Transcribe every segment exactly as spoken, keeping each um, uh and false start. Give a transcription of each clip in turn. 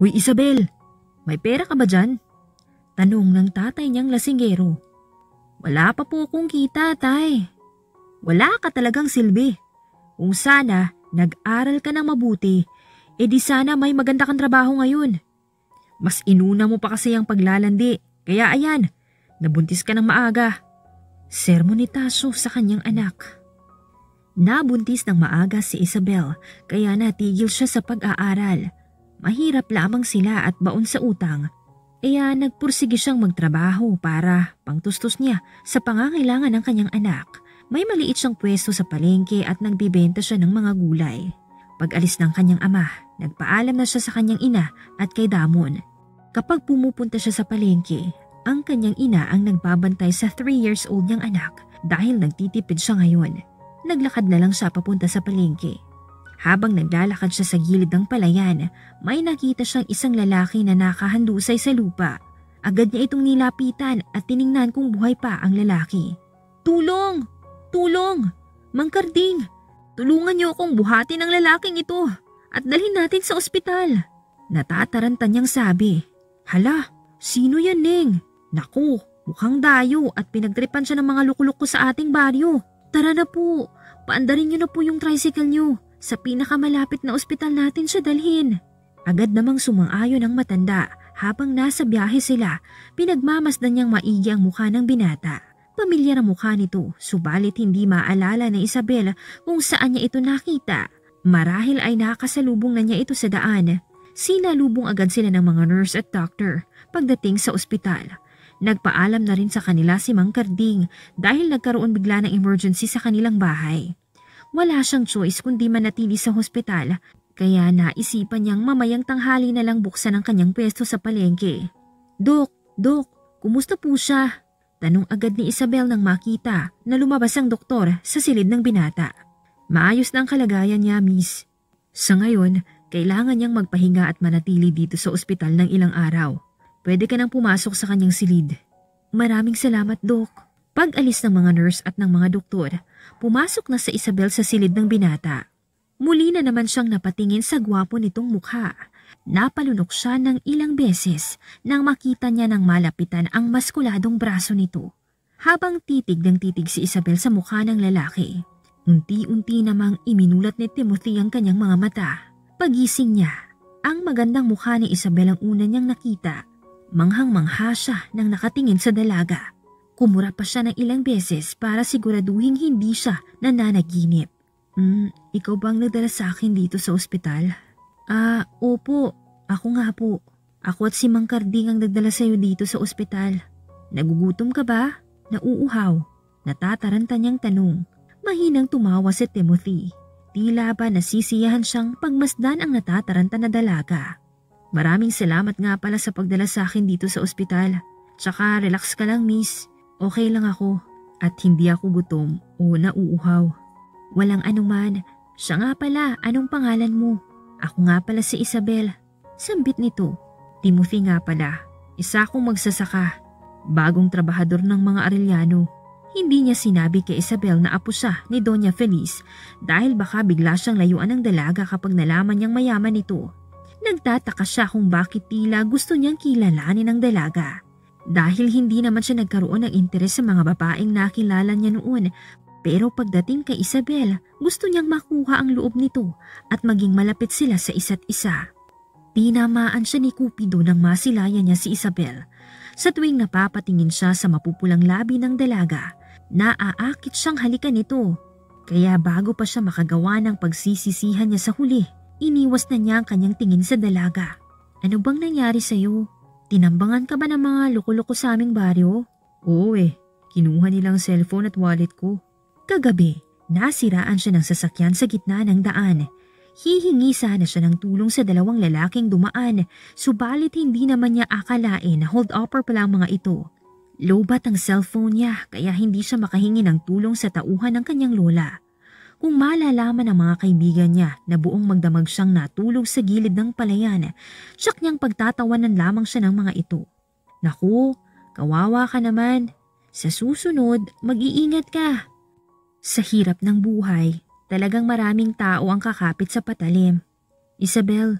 Hoy Isabel, may pera ka ba dyan? Tanong ng tatay niyang lasinggero. Wala pa po akong kita, tay. Wala ka talagang silbi. Kung sana nag-aral ka ng mabuti, edi sana may maganda kang trabaho ngayon. Mas inuna mo pa kasi ang paglalandi, kaya ayan, nabuntis ka ng maaga. Sermon ni Tasyo sa kanyang anak. Nabuntis ng maaga si Isabel, kaya natigil siya sa pag-aaral. Mahirap lamang sila at baon sa utang, kaya nagpursige siyang magtrabaho para pangtustos niya sa pangangailangan ng kanyang anak. May maliit siyang pwesto sa palengke at nagbibenta siya ng mga gulay. Pag-alis ng kanyang ama, nagpaalam na siya sa kanyang ina at kay Damon. Kapag pumupunta siya sa palengke, ang kanyang ina ang nagbabantay sa three years old niyang anak dahil nagtitipid siya ngayon. Naglakad na lang siya papunta sa palengke. Habang naglalakad siya sa gilid ng palayan, may nakita siyang isang lalaki na nakahandusay sa lupa. Agad niya itong nilapitan at tiningnan kung buhay pa ang lalaki. Tulong! Tulong! Mang Karding! Tulungan niyo akong buhatin ang lalaking ito at dalhin natin sa ospital. Natataranta niyang sabi. Hala, sino yan, Neng? Naku, mukhang dayo at pinagtripan siya ng mga lukuloko sa ating baryo. Tara na po, paandarin niyo na po yung tricycle niyo. Sa pinakamalapit na ospital natin siya dalhin. Agad namang sumang-ayon ang matanda. Habang nasa biyahe sila, pinagmamasdan niyang maigi ang mukha ng binata. Pamilyar ang mukha nito, subalit hindi maalala ni Isabel kung saan niya ito nakita. Marahil ay nakasalubong na niya ito sa daan. Sinalubong agad sila ng mga nurse at doctor pagdating sa ospital. Nagpaalam na rin sa kanila si Mang Karding dahil nagkaroon bigla ng emergency sa kanilang bahay. Wala siyang choice kundi manatili sa hospital, kaya naisipan niyang mamayang tanghali na lang buksan ang kanyang pwesto sa palengke. Dok, Dok, kumusta po siya? Tanong agad ni Isabel nang makita na lumabas ang doktor sa silid ng binata. Maayos na ang kalagayan niya, miss. Sa ngayon, kailangan niyang magpahinga at manatili dito sa ospital ng ilang araw. Pwede ka nang pumasok sa kanyang silid. Maraming salamat, Dok. Pag-alis ng mga nurse at ng mga doktor, pumasok na sa Isabel sa silid ng binata. Muli na naman siyang napatingin sa gwapo nitong mukha. Napalunok siya ng ilang beses nang makita niya ng malapitan ang maskuladong braso nito. Habang titig ng titig si Isabel sa mukha ng lalaki, unti-unti namang iminulat ni Timothy ang kanyang mga mata. Pagising niya, ang magandang mukha ni Isabel ang una niyang nakita. Manghang-mangha siya nang nakatingin sa dalaga. Kumura pa siya ng ilang beses para siguraduhin hindi siya nananaginip. Hmm, ikaw bang nagdala sa akin dito sa ospital? Ah, opo. Ako nga po. Ako at si Mang Karding ang nagdala sa iyo dito sa ospital. Nagugutom ka ba? Nauuhaw? Natataranta niyang tanong. Mahinang tumawa si Timothy. Tila ba nasisiyahan siyang pagmasdan ang natataranta na dalaga. Maraming salamat nga pala sa pagdala sa akin dito sa ospital. Tsaka relax ka lang, miss. Okay lang ako at hindi ako gutom o nauuhaw. Walang anuman. Siya nga pala, anong pangalan mo? Ako nga pala si Isabel. Sambit nito. Timothy nga pala. Isa akong magsasaka. Bagong trabahador ng mga Arellano. Hindi niya sinabi kay Isabel na apo siya ni Doña Feliz dahil baka bigla siyang layuan ng dalaga kapag nalaman niyang mayaman ito. Nagtataka siya kung bakit tila gusto niyang kilalanin ng dalaga. Dahil hindi naman siya nagkaroon ng interes sa mga babaeng nakilala niya noon, pero pagdating kay Isabel, gusto niyang makuha ang loob nito at maging malapit sila sa isa't isa. Tinamaan siya ni Cupido nang masilayan niya si Isabel. Sa tuwing napapatingin siya sa mapupulang labi ng dalaga, naaakit siyang halikan nito. Kaya bago pa siya makagawa ng pagsisisihan niya sa huli, iniwas na niya ang kanyang tingin sa dalaga. Ano bang nangyari sa'yo? Tinambangan ka ba ng mga loko-loko sa aming baryo? Oo eh, kinuha nilang cellphone at wallet ko. Kagabi, nasiraan siya ng sasakyan sa gitna ng daan. Hihingi sana siya ng tulong sa dalawang lalaking dumaan, subalit hindi naman niya akalain na hold-upper pala ang mga ito. Lobat ang cellphone niya kaya hindi siya makahingi ng tulong sa tauhan ng kanyang lola. Kung malalaman ng mga kaibigan niya na buong magdamag siyang natulog sa gilid ng palayan, siyak niyang pagtatawanan lamang siya ng mga ito. Naku, kawawa ka naman. Sa susunod, mag-iingat ka. Sa hirap ng buhay, talagang maraming tao ang kakapit sa patalim. Isabel,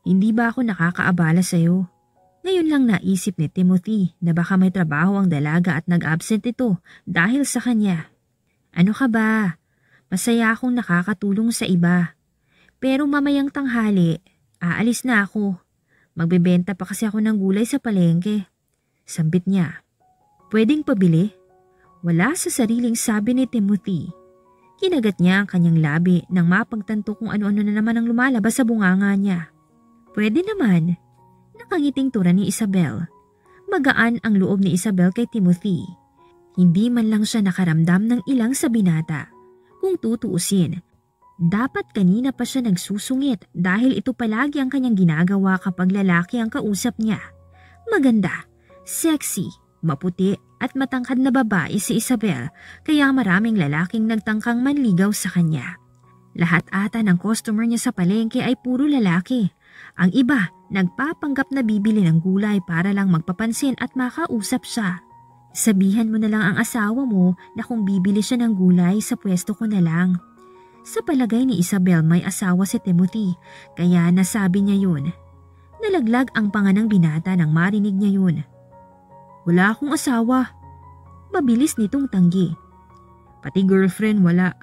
Hindi ba ako nakakaabala sa'yo? Ngayon lang naisip ni Timothy na baka may trabaho ang dalaga at nag-absent ito dahil sa kanya. Ano ka ba? Masaya akong nakakatulong sa iba. Pero mamayang tanghali, aalis na ako. Magbebenta pa kasi ako ng gulay sa palengke. Sambit niya. Pwedeng pabili? Wala sa sariling sabi ni Timothy. Kinagat niya ang kanyang labi nang mapagtanto kung ano-ano na naman ang lumalabas sa bunganga niya. Pwede naman. Nakangiting tura ni Isabel. Magaan ang loob ni Isabel kay Timothy. Hindi man lang siya nakaramdam ng ilang sa binata. Kung tutuusin, dapat kanina pa siya nagsusungit dahil ito palagi ang kanyang ginagawa kapag lalaki ang kausap niya. Maganda, sexy, maputi at matangkad na babae si Isabel kaya maraming lalaking nagtangkang manligaw sa kanya. Lahat ata ng customer niya sa palengke ay puro lalaki. Ang iba, nagpapanggap na bibili ng gulay para lang magpapansin at makausap siya. Sabihan mo na lang ang asawa mo na kung bibili siya ng gulay sa pwesto ko na lang. Sa palagay ni Isabel may asawa si Timothy kaya nasabi niya yun. Nalaglag ang panga ng binata nang marinig niya yun. Wala akong asawa. Mabilis nitong tanggi. Pati girlfriend wala.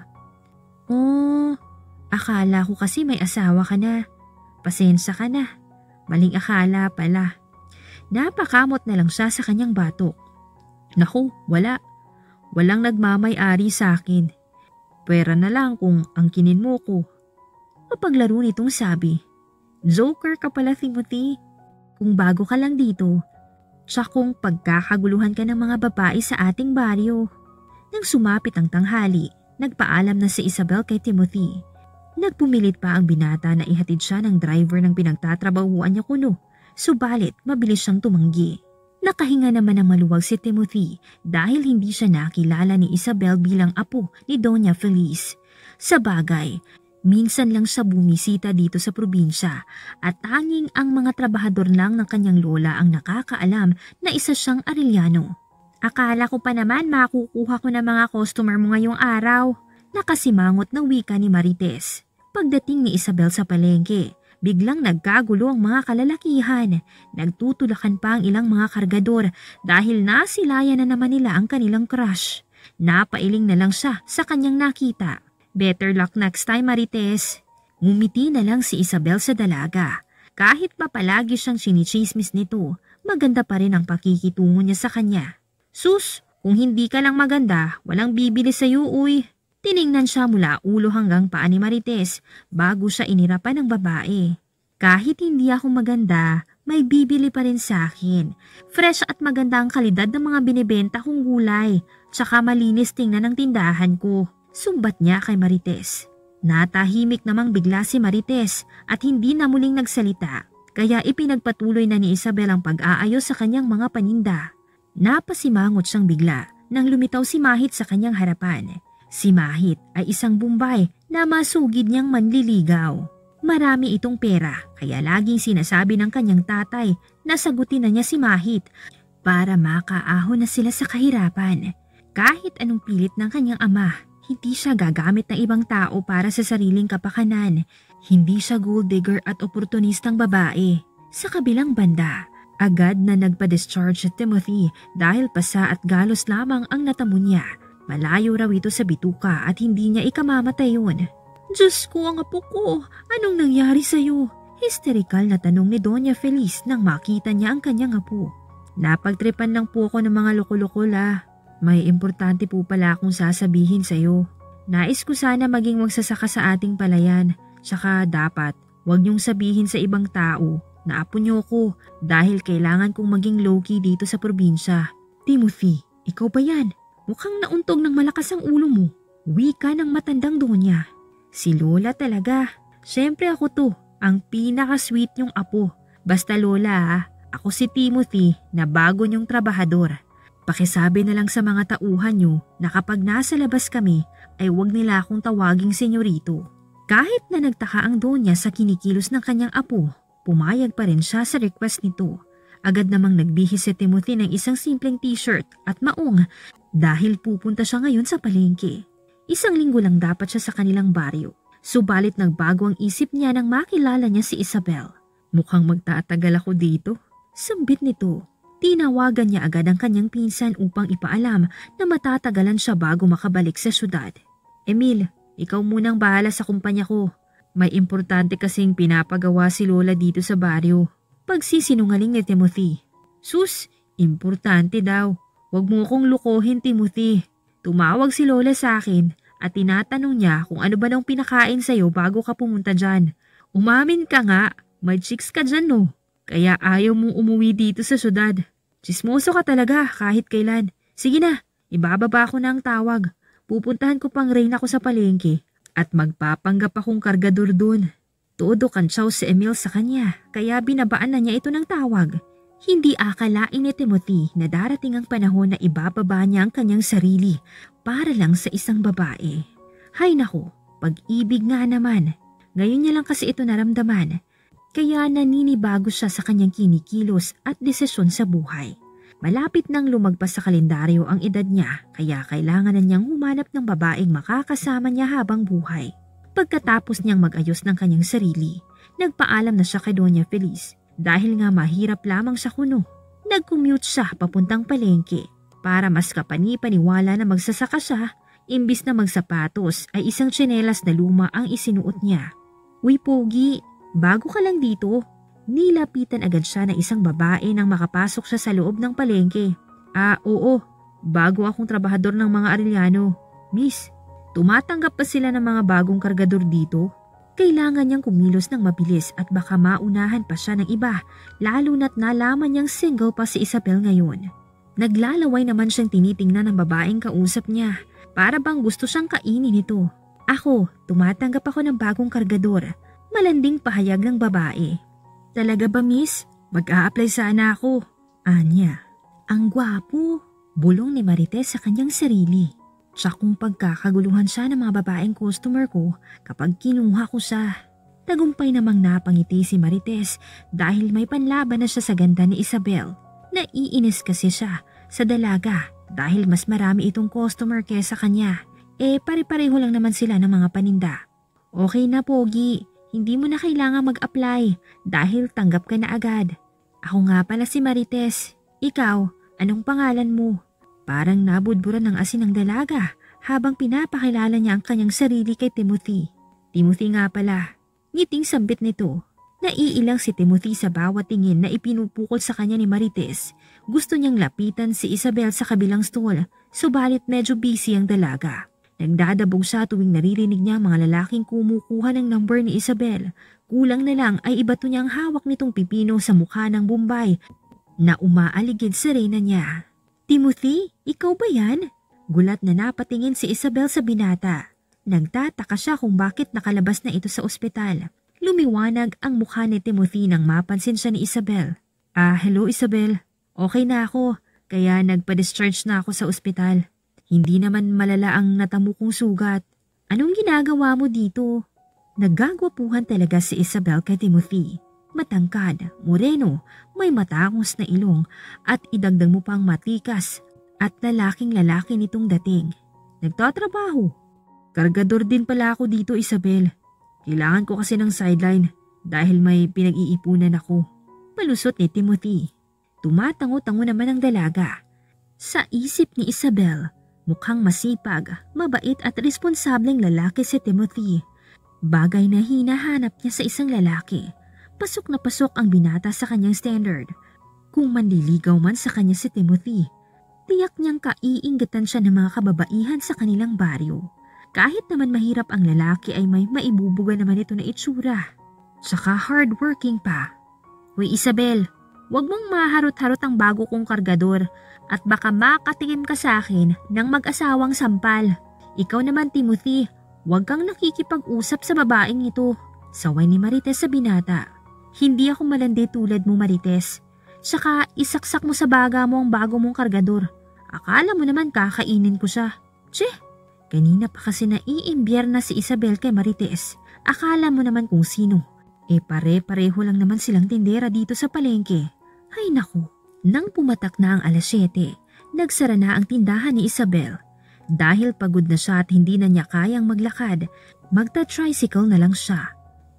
Oh, akala ko kasi may asawa ka na. Pasensya ka na. Maling akala pala. Napakamot na lang siya sa kanyang batok. Naku, wala. Walang nagmamay-ari sa akin. Pwera na lang kung angkinin mo ko. Mapaglaro nitong sabi. Joker ka pala, Timothy. Kung bago ka lang dito, tsaka kung pagkakaguluhan ka ng mga babae sa ating baryo. Nang sumapit ang tanghali, nagpaalam na si Isabel kay Timothy. Nagpumilit pa ang binata na ihatid siya ng driver ng pinagtatrabahuan niya kuno, subalit mabilis siyang tumanggi. Nakahinga naman ng maluwag si Timothy dahil hindi siya nakilala ni Isabel bilang apo ni Doña Feliz. Sa bagay, minsan lang siya bumisita dito sa probinsya at tanging ang mga trabahador lang ng kanyang lola ang nakakaalam na isa siyang Arellano. Akala ko pa naman makukuha ko ng mga customer mo ngayong araw. Nakasimangot na wika ni Marites. Pagdating ni Isabel sa palengke, biglang nagkagulo ang mga kalalakihan. Nagtutulakan pa ang ilang mga kargador dahil nasilayan na naman nila ang kanilang crush. Napailing na lang siya sa kanyang nakita. Better luck next time, Marites. Ngumiti na lang si Isabel sa dalaga. Kahit pa palagi siyang sinichismis nito, maganda pa rin ang pakikitungo niya sa kanya. Sus, kung hindi ka lang maganda, walang bibili sa'yo, uy. Tiningnan siya mula ulo hanggang paa ni Marites bago siya inirapan ng babae. Kahit hindi ako maganda, may bibili pa rin sa akin. Fresh at maganda ang kalidad ng mga binibenta kong gulay, tsaka malinis tingnan ang tindahan ko. Sumbat niya kay Marites. Natahimik namang bigla si Marites at hindi na muling nagsalita, kaya ipinagpatuloy na ni Isabel ang pag-aayos sa kanyang mga paninda. Napasimangot siyang bigla nang lumitaw si Mahit sa kanyang harapan. Si Mahit ay isang Bombay na masugid niyang manliligaw. Marami itong pera kaya laging sinasabi ng kanyang tatay na sagutin na niya si Mahit para makaahon na sila sa kahirapan. Kahit anong pilit ng kanyang ama, hindi siya gagamit ng ibang tao para sa sariling kapakanan. Hindi siya gold digger at oportunistang babae. Sa kabilang banda, agad na nagpa-discharge si Timothy dahil pasa at galos lamang ang natamo niya. Malayo raw ito sa bituka at hindi niya ikamamatay yun. Diyos ko, ang apo ko, anong nangyari sa'yo? Hysterical na tanong ni Doña Feliz nang makita niya ang kanyang apo. Napagtripan lang po ako ng mga loko-loko la. May importante po pala akong sasabihin sa'yo. Nais ko sana maging magsasaka sa ating palayan. Tsaka dapat, huwag niyong sabihin sa ibang tao na apo niyo ko dahil kailangan kong maging low-key dito sa probinsya. Timothy, ikaw ba yan? Mukhang nauntog ng malakas ang ulo mo. Wika ng matandang donya. Si Lola talaga. Siyempre ako to, ang pinaka-sweet niyong apo. Basta Lola ha, ako si Timothy na bago niyong trabahador. Pakisabi na lang sa mga tauhan niyo na kapag nasa labas kami ay huwag nila akong tawaging senyorito. Kahit na nagtaka ang donya sa kinikilos ng kanyang apo, pumayag pa rin siya sa request nito. Agad namang nagbihis si Timothy ng isang simpleng t-shirt at maong dahil pupunta siya ngayon sa palengke. Isang linggo lang dapat siya sa kanilang baryo. Subalit nagbago ang isip niya nang makilala niya si Isabel. Mukhang magtatagal ako dito. Sambit nito. Tinawagan niya agad ang kanyang pinsan upang ipaalam na matatagalan siya bago makabalik sa syudad. Emil, ikaw munang bahala sa kumpanya ko. May importante kasing pinapagawa si Lola dito sa baryo. Pagsisinungaling ni Timothy. Sus, importante daw. Huwag mo akong lukohin, Timothy. Tumawag si Lola sa akin at tinatanong niya kung ano ba nang pinakain sa'yo bago ka pumunta dyan. Umamin ka nga, may chicks ka dyan no. Kaya ayaw mong umuwi dito sa syudad. Chismoso ka talaga kahit kailan. Sige na, ibababa ko na ang tawag. Pupuntahan ko pang rain ako sa palengke at magpapanggap akong kargador dun. Todo kantsaw si Emil sa kanya kaya binabaan na niya ito ng tawag. Hindi akalain ni Timothy na darating ang panahon na ibababa niya ang kanyang sarili para lang sa isang babae. Hay nako, pag-ibig nga naman. Ngayon niya lang kasi ito naramdaman. Kaya naninibago siya sa kanyang kinikilos at desisyon sa buhay. Malapit nang lumagpas sa kalendaryo ang edad niya kaya kailangan na niyang humanap ng babaeng makakasama niya habang buhay. Pagkatapos niyang mag-ayos ng kanyang sarili, nagpaalam na siya kay Doña Feliz dahil nga mahirap lamang sa kuno. Nag-commute siya papuntang palengke para mas kapani-paniwala na magsasaka siya, imbis na magsapatos ay isang tsinelas na luma ang isinuot niya. Uy Pogi! Bago ka lang dito, nilapitan agad siya ng isang babae nang makapasok siya sa loob ng palengke. Ah, oo, bago akong trabahador ng mga Arellano. Miss, tumatanggap pa sila ng mga bagong kargador dito? Kailangan niyang kumilos ng mabilis at baka maunahan pa siya ng iba, lalo na't nalaman niyang single pa si Isabel ngayon. Naglalaway naman siyang tinitingnan ng babaeng kausap niya, para bang gusto siyang kainin ito. Ako, tumatanggap ako ng bagong kargador. Malanding pahayag ng babae. Talaga ba miss? Mag-a-apply sana ako. Anya. Ang gwapo. Bulong ni Marites sa kanyang sarili. Tsakong pagkakaguluhan siya ng mga babaeng customer ko kapag kinuha ko siya. Tagumpay namang napangiti si Marites dahil may panlaban na siya sa ganda ni Isabel. Naiinis kasi siya sa dalaga dahil mas marami itong customer kesa kanya. Eh pare-pareho lang naman sila ng mga paninda. Okay na Pogi. Hindi mo na kailangang mag-apply dahil tanggap ka na agad. Ako nga pala si Marites. Ikaw, anong pangalan mo? Parang nabudburan ng asin ng dalaga habang pinapakilala niya ang kanyang sarili kay Timothy. Timothy nga pala. Ngiting sambit nito. Naiilang si Timothy sa bawat tingin na ipinupukol sa kanya ni Marites. Gusto niyang lapitan si Isabel sa kabilang stall, subalit medyo busy ang dalaga. Nagdadabog siya tuwing naririnig niya mga lalaking kumukuha ng number ni Isabel. Kulang na lang ay ibato niyang hawak nitong pipino sa mukha ng Bombay na umaaligid sa reyna niya. Timothy, ikaw ba yan? Gulat na napatingin si Isabel sa binata. Nagtataka siya kung bakit nakalabas na ito sa ospital. Lumiwanag ang mukha ni Timothy nang mapansin siya ni Isabel. Ah, hello Isabel. Okay na ako, kaya nagpa-discharge na ako sa ospital. Hindi naman malala ang natamo kong sugat. Anong ginagawa mo dito? Naggagwapuhan talaga si Isabel kay Timothy. Matangkad, moreno, may matangos na ilong at idagdag mo pang matikas at lalaking lalaki nitong dating. Nagtatrabaho. Kargador din pala ako dito Isabel. Kailangan ko kasi ng sideline dahil may pinag-iipunan ako. Palusot ni Timothy. Tumatango-tango naman ang dalaga. Sa isip ni Isabel, mukhang masipag, mabait at responsableng lalaki si Timothy. Bagay na hinahanap niya sa isang lalaki. Pasok na pasok ang binata sa kanyang standard. Kung manliligaw man sa kanya si Timothy, tiyak niyang kaiinggatan siya ng mga kababaihan sa kanilang baryo. Kahit naman mahirap ang lalaki ay may maibubuga naman ito na itsura. Tsaka hardworking pa. Hoy Isabel, huwag mong maharot-harot ang bago kong kargador at baka makatingin ka sa akin ng mag-asawang sampal. Ikaw naman Timothy, huwag kang nakikipag-usap sa babaeng ito. Saway ni Marites sa binata. Hindi ako malandi tulad mo Marites. Tsaka isaksak mo sa baga mo ang bago mong kargador. Akala mo naman kakainin ko siya. Tse! Kanina pa kasi naiimbyer na si Isabel kay Marites. Akala mo naman kung sino. E pare-pareho lang naman silang tindera dito sa palengke. Hay naku. Nang pumatak na ang alas siyete, nagsara na ang tindahan ni Isabel. Dahil pagod na siya at hindi na niya kayang maglakad, magta-tricycle na lang siya.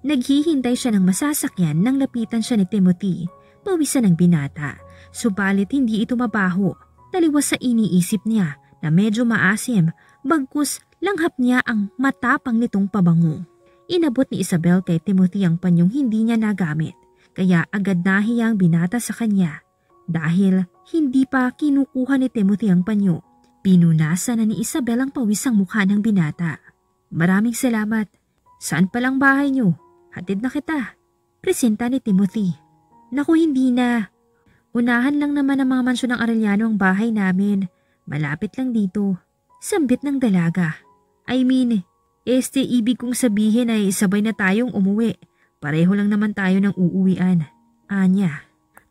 Naghihintay siya ng masasakyan nang lapitan siya ni Timothy. Pawisan ng binata, subalit hindi ito mabaho. Taliwas sa iniisip niya na medyo maasim, bagkus langhap niya ang matapang nitong pabango. Inabot ni Isabel kay Timothy ang panyong hindi niya nagamit, kaya agad nahiya ang binata sa kanya. Dahil hindi pa kinukuha ni Timothy ang panyo, pinunasan na ni Isabel ang pawisang mukha ng binata. Maraming salamat. Saan palang bahay niyo? Hatid na kita. Presenta ni Timothy. Naku, hindi na. Unahan lang naman ang mga mansyon ng Arellano ang bahay namin. Malapit lang dito. Sambit ng dalaga. I mean, este ibig kong sabihin ay sabay na tayong umuwi. Pareho lang naman tayo ng uuwian. Anya.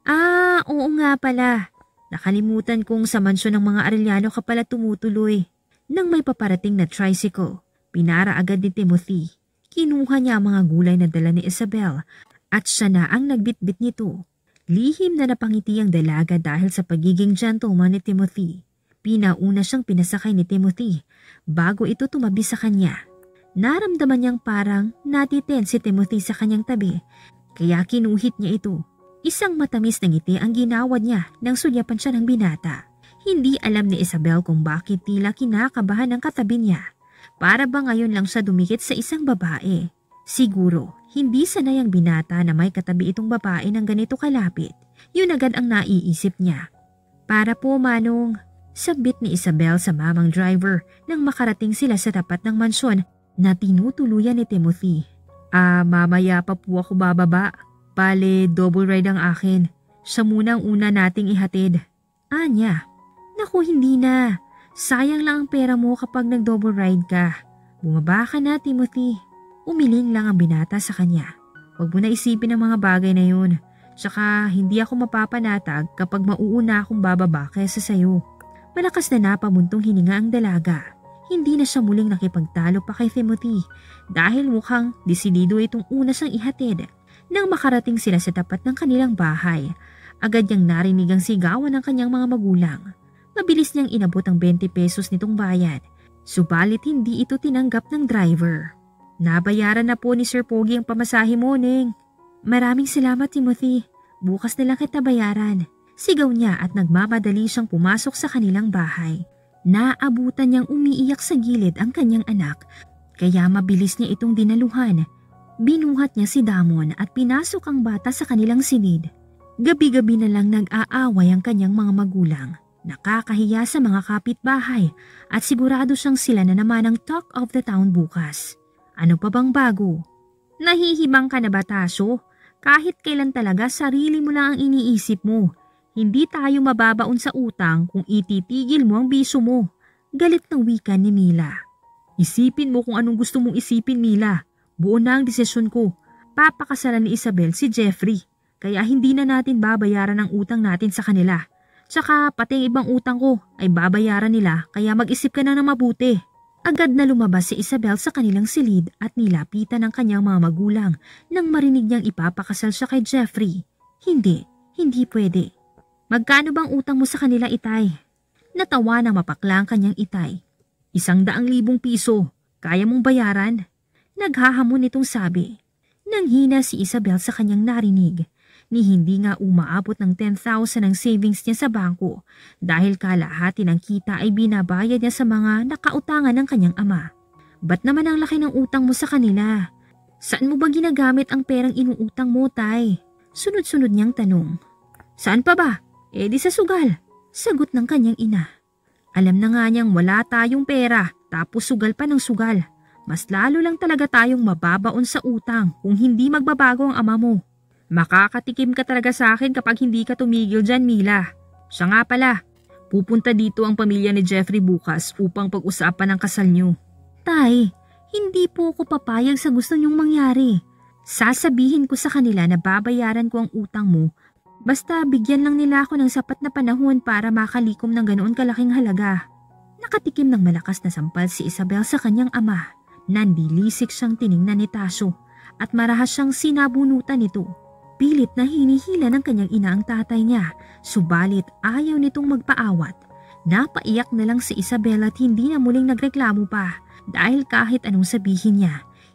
Ah, oo nga pala. Nakalimutan kong sa mansyon ng mga Arellano ka pala tumutuloy. Nang may paparating na tricycle, pinara agad ni Timothy. Kinuha niya ang mga gulay na dala ni Isabel at siya na ang nagbitbit nito. Lihim na napangiti ang dalaga dahil sa pagiging gentleman ni Timothy. Pinauna siyang pinasakay ni Timothy bago ito tumabi sa kanya. Naramdaman niyang parang natiten si Timothy sa kanyang tabi, kaya kinuhit niya ito. Isang matamis na ngiti ang ginawad niya nang sunyapan siya ng binata. Hindi alam ni Isabel kung bakit tila kinakabahan ng katabi niya. Para ba ngayon lang siya dumikit sa isang babae? Siguro, hindi sanay ang binata na may katabi itong babae ng ganito kalapit. Yun agad ang naiisip niya. Para po, Manong, sabit ni Isabel sa mamang driver nang makarating sila sa tapat ng mansyon na tinutuluyan ni Timothy. Ah, mamaya pa po ako bababa. Bale, double ride ang akin. Siya muna ang una nating ihatid. Anya, naku hindi na. Sayang lang ang pera mo kapag nag-double ride ka. Bumaba ka na, Timothy. Umiling lang ang binata sa kanya. Huwag mo na isipin ang mga bagay na yun. Tsaka hindi ako mapapanatag kapag mauuna akong bababa kaysa sayo. Malakas na napamuntong hininga ang dalaga. Hindi na siya muling nakipagtalo pa kay Timothy dahil mukhang desidido itong una siyang ihatid. Nang makarating sila sa tapat ng kanilang bahay, agad niyang narinig ang sigawan ng kanyang mga magulang. Mabilis niyang inabot ang twenty pesos nitong bayad, subalit hindi ito tinanggap ng driver. Nabayaran na po ni Sir Pogi ang pamasahe mo, Neng. Maraming salamat, Timothy. Bukas na lang kita bayaran. Sigaw niya at nagmamadali siyang pumasok sa kanilang bahay. Naabutan niyang umiiyak sa gilid ang kanyang anak, kaya mabilis niya itong dinaluhan. Binuhat niya si Damon at pinasok ang bata sa kanilang silid. Gabi-gabi na lang nag-aaway ang kanyang mga magulang. Nakakahiya sa mga kapitbahay at sigurado siyang sila na naman ang talk of the town bukas. Ano pa bang bago? Nahihibang ka na ba, Tasyo? Kahit kailan talaga sarili mo lang ang iniisip mo. Hindi tayo mababaon sa utang kung ititigil mo ang biso mo. Galit ng wika ni Mila. Isipin mo kung anong gusto mong isipin, Mila. Buo na ang desisyon ko. Papakasalan ni Isabel si Jeffrey. Kaya hindi na natin babayaran ang utang natin sa kanila. Tsaka pati ang ibang utang ko ay babayaran nila kaya mag-isip ka na ng mabuti. Agad na lumabas si Isabel sa kanilang silid at nilapitan ng kanyang mga magulang nang marinig niyang ipapakasal siya kay Jeffrey. Hindi, hindi pwede. Magkano bang utang mo sa kanila, Itay? Natawa ng mapakla ang kanyang Itay. Isang daang libong piso. Kaya mong bayaran? Naghahamon itong sabi. Nanghina si Isabel sa kanyang narinig. Ni hindi nga umaabot ng ten thousand ang savings niya sa bangko dahil kalahati ng kita ay binabayad niya sa mga nakautangan ng kanyang ama. Ba't naman ang laki ng utang mo sa kanila? Saan mo ba ginagamit ang perang inuutang mo, Tay? Sunod-sunod niyang tanong. Saan pa ba? Eh di sa sugal. Sagot ng kanyang ina. Alam na nga niyang wala tayong pera tapos sugal pa ng sugal. Mas lalo lang talaga tayong mababaon sa utang kung hindi magbabago ang ama mo. Makakatikim ka talaga sa akin kapag hindi ka tumigil dyan, Mila. Siya nga pala, pupunta dito ang pamilya ni Jeffrey bukas upang pag-usapan ang kasal niyo. Tay, hindi po ako papayag sa gusto niyong mangyari. Sasabihin ko sa kanila na babayaran ko ang utang mo, basta bigyan lang nila ako ng sapat na panahon para makalikom ng ganoon kalaking halaga. Nakatikim ng malakas na sampal si Isabel sa kanyang ama. Nandilisik siyang tiningnan ni Tasyo at marahas siyang sinabunutan nito. Pilit na hinihila ng kanyang ina ang tatay niya, subalit ayaw nitong magpaawat. Napaiyak na lang si Isabel at hindi na muling nagreklamo pa dahil kahit anong sabihin niya,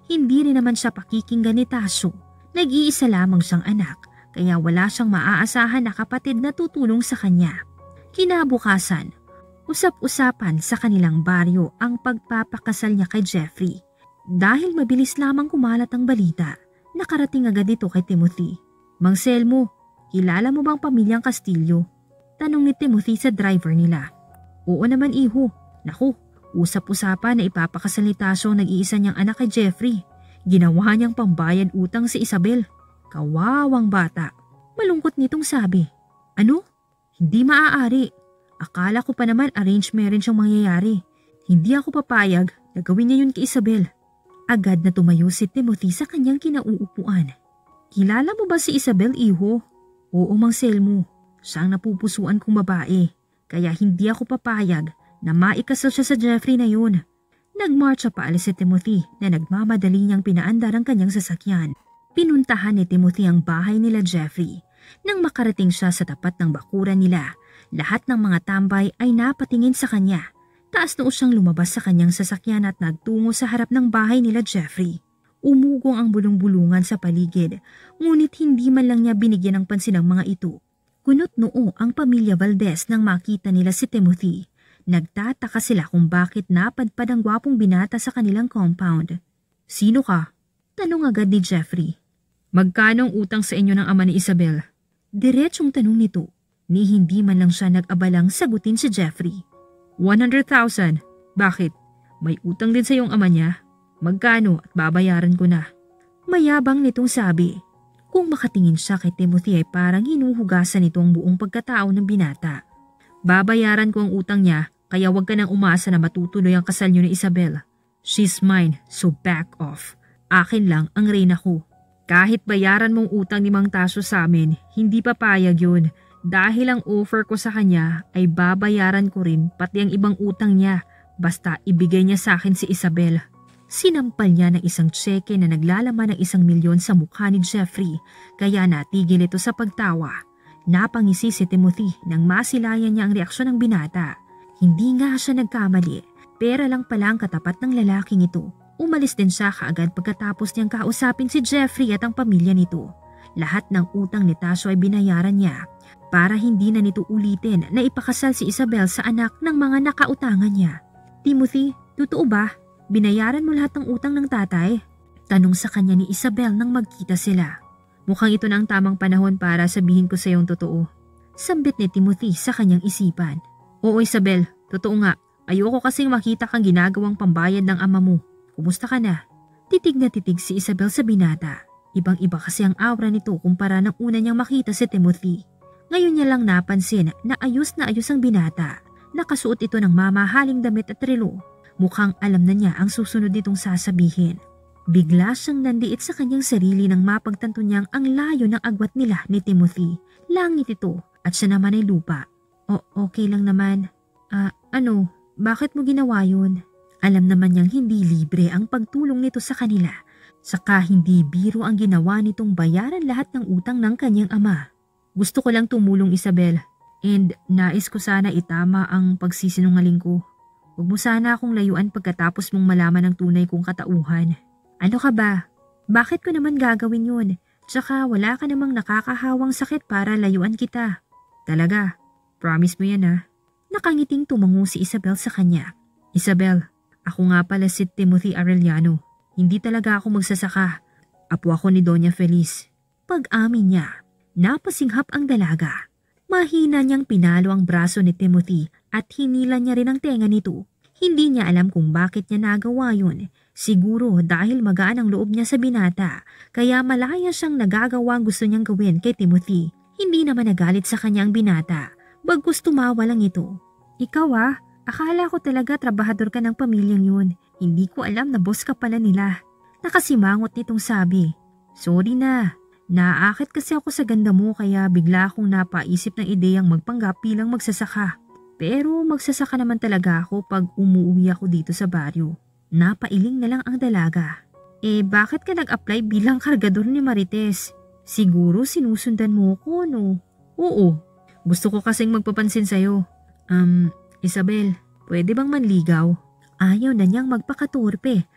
Hindi rin naman siya pakikinggan ni Tasyo. Nag-iisa lamang siyang anak kaya wala siyang maaasahan na kapatid na tutulong sa kanya. Kinabukasan, usap-usapan sa kanilang baryo ang pagpapakasal niya kay Jeffrey. Dahil mabilis lamang kumalat ang balita, nakarating agad ito kay Timothy. Mang Selmo, kilala mo bang pamilyang Castillo? Tanong ni Timothy sa driver nila. Oo naman iho. Naku, usap-usapan na ipapakasal ni Tasyo ang nag-iisa niyang anak kay Jeffrey. Ginawa niyang pambayad utang si Isabel. Kawawang bata. Malungkot nitong sabi. Ano? Hindi maaari. Akala ko pa naman arranged marriage ang mangyayari. Hindi ako papayag na gawin niya yun kay Isabel. Agad na tumayo si Timothy sa kanyang kinauupuan. Kilala mo ba si Isabel, iho? Oo, Mang Selmo. Siya ang napupusuan kong babae. Kaya hindi ako papayag na maikasal siya sa Jeffrey na yun. Nagmarcha paalis si Timothy na nagmamadali niyang pinaandar ang kanyang sasakyan. Pinuntahan ni Timothy ang bahay nila Jeffrey. Nang makarating siya sa tapat ng bakuran nila, lahat ng mga tambay ay napatingin sa kanya. Taas noo siyang lumabas sa kanyang sasakyan at nagtungo sa harap ng bahay nila Jeffrey. Umugong ang bulong-bulungan sa paligid, ngunit hindi man lang niya binigyan ng pansin ang mga ito. Kunot noo ang pamilya Valdez nang makita nila si Timothy. Nagtataka sila kung bakit napadpad ang gwapong binata sa kanilang compound. Sino ka? Tanong agad ni Jeffrey. Magkano ang utang sa inyo ng ama ni Isabel? Diretsong tanong nito. Ni hindi man lang siya nag-abalang sagutin si Jeffrey. one hundred thousand. Bakit? May utang din sa iyong ama niya? Magkano at babayaran ko na? Mayabang nitong sabi. Kung makatingin siya kay Timothy ay parang hinuhugasan nito ang buong pagkatao ng binata. Babayaran ko ang utang niya kaya huwag ka nang umasa na matutuloy ang kasal niyo ni Isabel. She's mine, so back off. Akin lang ang reyna ko. Kahit bayaran mong utang ni Mang Tasyo sa amin, hindi papayag yun. Dahil ang offer ko sa kanya ay babayaran ko rin pati ang ibang utang niya basta ibigay niya sa akin si Isabel. Sinampal niya ng isang tseke na naglalaman ng isang milyon sa mukha ni Jeffrey kaya natigil ito sa pagtawa. Napangisi si Timothy nang masilayan niya ang reaksyon ng binata. Hindi nga siya nagkamali, pera lang pala ang katapat ng lalaking ito. Umalis din siya kaagad pagkatapos niyang kausapin si Jeffrey at ang pamilya nito. Lahat ng utang ni Tasyo ay binayaran niya para hindi na nito ulitin na ipakasal si Isabel sa anak ng mga nakautangan niya. Timothy, totoo ba? Binayaran mo lahat ng utang ng tatay? Tanong sa kanya ni Isabel nang magkita sila. Mukhang ito na ang tamang panahon para sabihin ko sa iyong totoo. Sambit ni Timothy sa kanyang isipan. Oo Isabel, totoo nga. Ayoko kasing makita kang ginagawang pambayad ng ama mo. Kumusta ka na? Titig na titig si Isabel sa binata. Ibang-iba kasi ang aura nito kumpara ng una niyang makita si Timothy. Ngayon niya lang napansin na ayos na ayos ang binata. Nakasuot ito ng mamahaling damit at relo. Mukhang alam na niya ang susunod nitong sasabihin. Bigla siyang nandiit sa kanyang sarili nang mapagtanto niyang ang layo ng agwat nila ni Timothy. Langit ito at siya naman ay lupa. O okay lang naman. Ah, ano? Bakit mo ginawa yun? Alam naman niyang hindi libre ang pagtulong nito sa kanila. Saka hindi biro ang ginawa nitong bayaran lahat ng utang ng kanyang ama. Gusto ko lang tumulong Isabel and nais ko sana itama ang pagsisinungaling ko. Huwag mo sana akong layuan pagkatapos mong malaman ang tunay kong katauhan. Ano ka ba? Bakit ko naman gagawin yun? Tsaka wala ka namang nakakahawang sakit para layuan kita. Talaga? Promise mo yan ha? Nakangiting tumango si Isabel sa kanya. Isabel, ako nga pala si Timothy Arellano. Hindi talaga ako magsasaka. Apo ako ni Doña Feliz. Pag-amin niya, napasinghap ang dalaga. Mahina niyang pinalo ang braso ni Timothy at hinila niya rin ang tenga nito. Hindi niya alam kung bakit niya nagawa yun. Siguro dahil magaan ang loob niya sa binata, kaya malaya siyang nagagawa ang gusto niyang gawin kay Timothy. Hindi naman nagalit sa kanya ang binata, bagkus tumawa lang ito. Ikaw ah, akala ko talaga trabahador ka ng pamilyang yun. Hindi ko alam na boss ka pala nila. Nakasimangot nitong sabi. Sorry na. Naaakit kasi ako sa ganda mo kaya bigla akong napaisip ng ideyang magpanggap bilang magsasaka. Pero magsasaka naman talaga ako pag umuwi ako dito sa baryo. Napailing na lang ang dalaga. Eh bakit ka nag-apply bilang kargador ni Marites? Siguro sinusundan mo ko no? Oo, gusto ko kasing magpapansin sa'yo. Um, Isabel, pwede bang manligaw? Ayaw na niyang magpakaturpe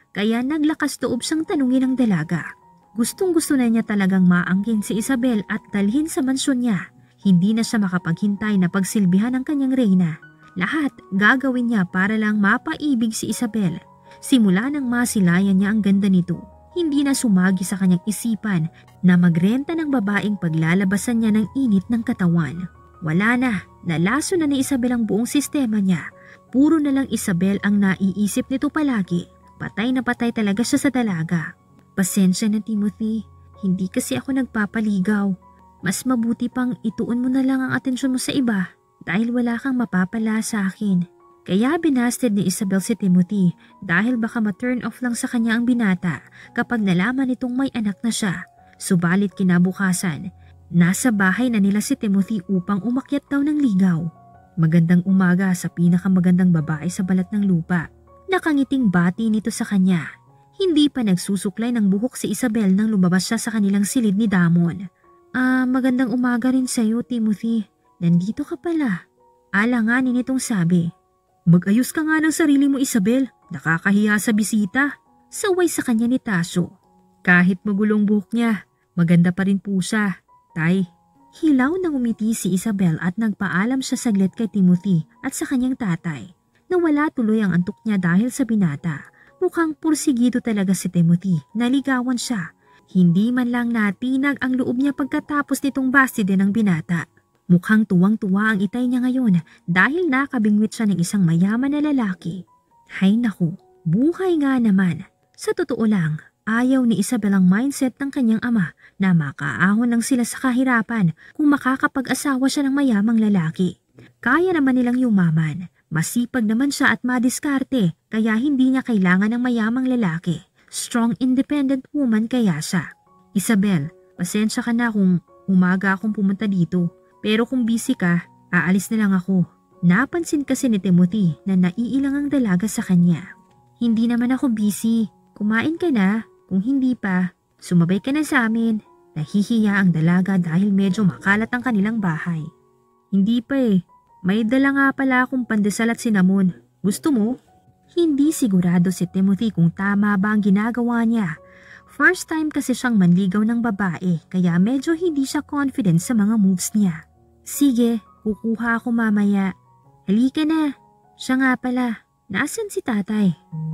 kaya naglakas loob siyang tanungin ang dalaga. Gustong gusto na niya talagang maangkin si Isabel at dalhin sa mansyon niya. Hindi na siya makapaghintay na pagsilbihan ng kanyang reyna. Lahat gagawin niya para lang mapaibig si Isabel. Simula nang masilayan niya ang ganda nito, hindi na sumagi sa kanyang isipan na magrenta ng babaeng paglalabasan niya ng init ng katawan. Wala na, nalaso na ni Isabel ang buong sistema niya. Puro na lang Isabel ang naiisip nito palagi. Patay na patay talaga siya sa dalaga. Pasensya na Timothy, hindi kasi ako nagpapaligaw. Mas mabuti pang ituon mo na lang ang atensyon mo sa iba dahil wala kang mapapala sa akin. Kaya binasted ni Isabel si Timothy dahil baka ma-turn off lang sa kanya ang binata kapag nalaman nitong may anak na siya. Subalit kinabukasan, nasa bahay na nila si Timothy upang umakyat daw ng ligaw. Magandang umaga sa pinakamagandang babae sa balat ng lupa. Nakangiting bati nito sa kanya. Hindi pa nagsusuklay ng buhok si Isabel nang lumabas siya sa kanilang silid ni Damon. Ah, magandang umaga rin sa'yo, Timothy. Nandito ka pala. Alanganin nitong sabi. Mag-ayos ka nga ng sarili mo, Isabel. Nakakahiya sa bisita. Saway sa kanya ni Tasyo. Kahit magulong buhok niya, maganda pa rin po siya. Tay. Hilaw nang umiti si Isabel at nagpaalam siya saglit kay Timothy at sa kanyang tatay. Nawala tuloy ang antok niya dahil sa binata. Mukhang pursigido talaga si Timothy, naligawan siya. Hindi man lang natinag ang loob niya pagkatapos nitong bastide ng binata. Mukhang tuwang-tuwa ang itay niya ngayon dahil nakabingwit siya ng isang mayaman na lalaki. Hay naku, buhay nga naman. Sa totoo lang, ayaw ni Isabel ang mindset ng kanyang ama na makaahon lang sila sa kahirapan kung makakapag-asawa siya ng mayamang lalaki. Kaya naman nilang yumaman. Masipag naman siya at madiskarte kaya hindi niya kailangan ng mayamang lalaki. Strong independent woman kaya siya. Isabel, pasensya ka na kung umaga akong pumunta dito. Pero kung busy ka, aalis na lang ako. Napansin kasi ni Timothy na naiilang ang dalaga sa kanya. Hindi naman ako busy. Kumain ka na. Kung hindi pa, sumabay ka na sa amin. Nahihiya ang dalaga dahil medyo makalat ang kanilang bahay. Hindi pa eh. May dala nga pala akong pandesal at sinamon. Gusto mo? Hindi sigurado si Timothy kung tama ba ang ginagawa niya. First time kasi siyang manligaw ng babae kaya medyo hindi siya confident sa mga moves niya. Sige, kukuha ako mamaya. Halika na. Siya nga pala. Nasaan si tatay?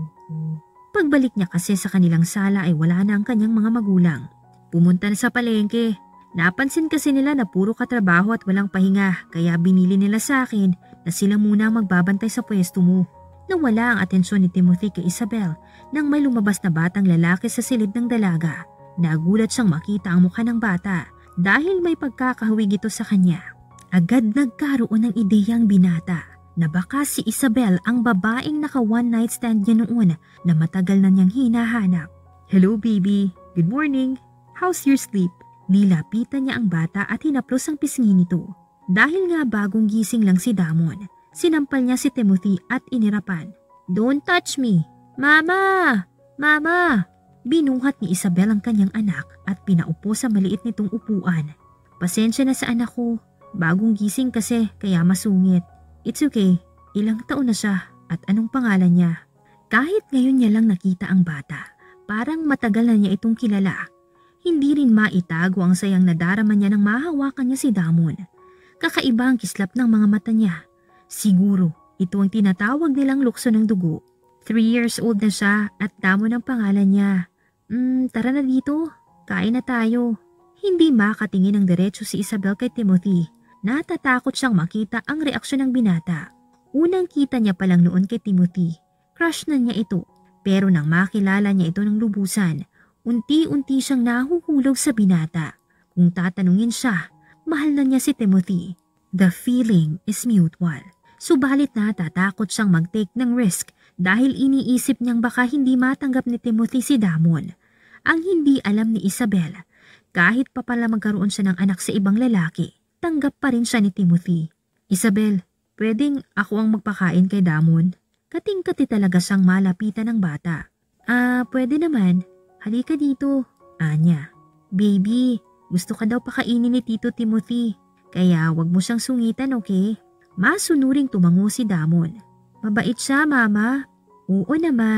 Pagbalik niya kasi sa kanilang sala ay wala na ang kanyang mga magulang. Pumunta na sa palengke. Napansin kasi nila na puro katrabaho at walang pahinga kaya binili nila sa akin na sila muna ang magbabantay sa pwesto mo. Nawala ang atensyon ni Timothy kay Isabel nang may lumabas na batang lalaki sa silid ng dalaga. Nagulat siyang makita ang mukha ng bata dahil may pagkakahawig ito sa kanya. Agad nagkaroon ng ideya ang binata na baka si Isabel ang babaeng naka one night stand niya noon na matagal na niyang hinahanap. Hello baby, good morning. How's your sleep? Nilapitan niya ang bata at hinaplos ang pisngi nito. Dahil nga bagong gising lang si Damon, sinampal niya si Timothy at inirapan. Don't touch me! Mama! Mama! Binuhat ni Isabel ang kanyang anak at pinaupo sa maliit nitong upuan. Pasensya na sa anak ko, bagong gising kasi kaya masungit. It's okay, ilang taon na siya at anong pangalan niya? Kahit ngayon niya lang nakita ang bata, parang matagal na niya itong kilala. Hindi rin maitago ang sayang nadarama niya nang mahawakan niya si Damon. Kakaiba ang kislap ng mga mata niya. Siguro, ito ang tinatawag nilang lukso ng dugo. Three years old na siya at Damon ang pangalan niya. Hmm, tara na dito. Kain na tayo. Hindi makatingin ng diretso si Isabel kay Timothy. Natatakot siyang makita ang reaksyon ng binata. Unang kita niya palang noon kay Timothy. Crush na niya ito. Pero nang makilala niya ito ng lubusan, unti-unti siyang nahuhulog sa binata. Kung tatanungin siya, mahal na niya si Timothy. The feeling is mutual. Subalit natatakot siyang mag-take ng risk dahil iniisip niyang baka hindi matanggap ni Timothy si Damon. Ang hindi alam ni Isabel, kahit pa pala magkaroon siya ng anak sa ibang lalaki, tanggap pa rin siya ni Timothy. Isabel, pwedeng ako ang magpakain kay Damon? Kating-kati talaga siyang malapitan ng bata. Ah, pwede naman. Halika dito, Anya. Baby, gusto ka daw pakainin ni Tito Timothy. Kaya wag mo siyang sungitan, okay? Masunuring tumango si Damon. Mabait siya, Mama. Oo naman.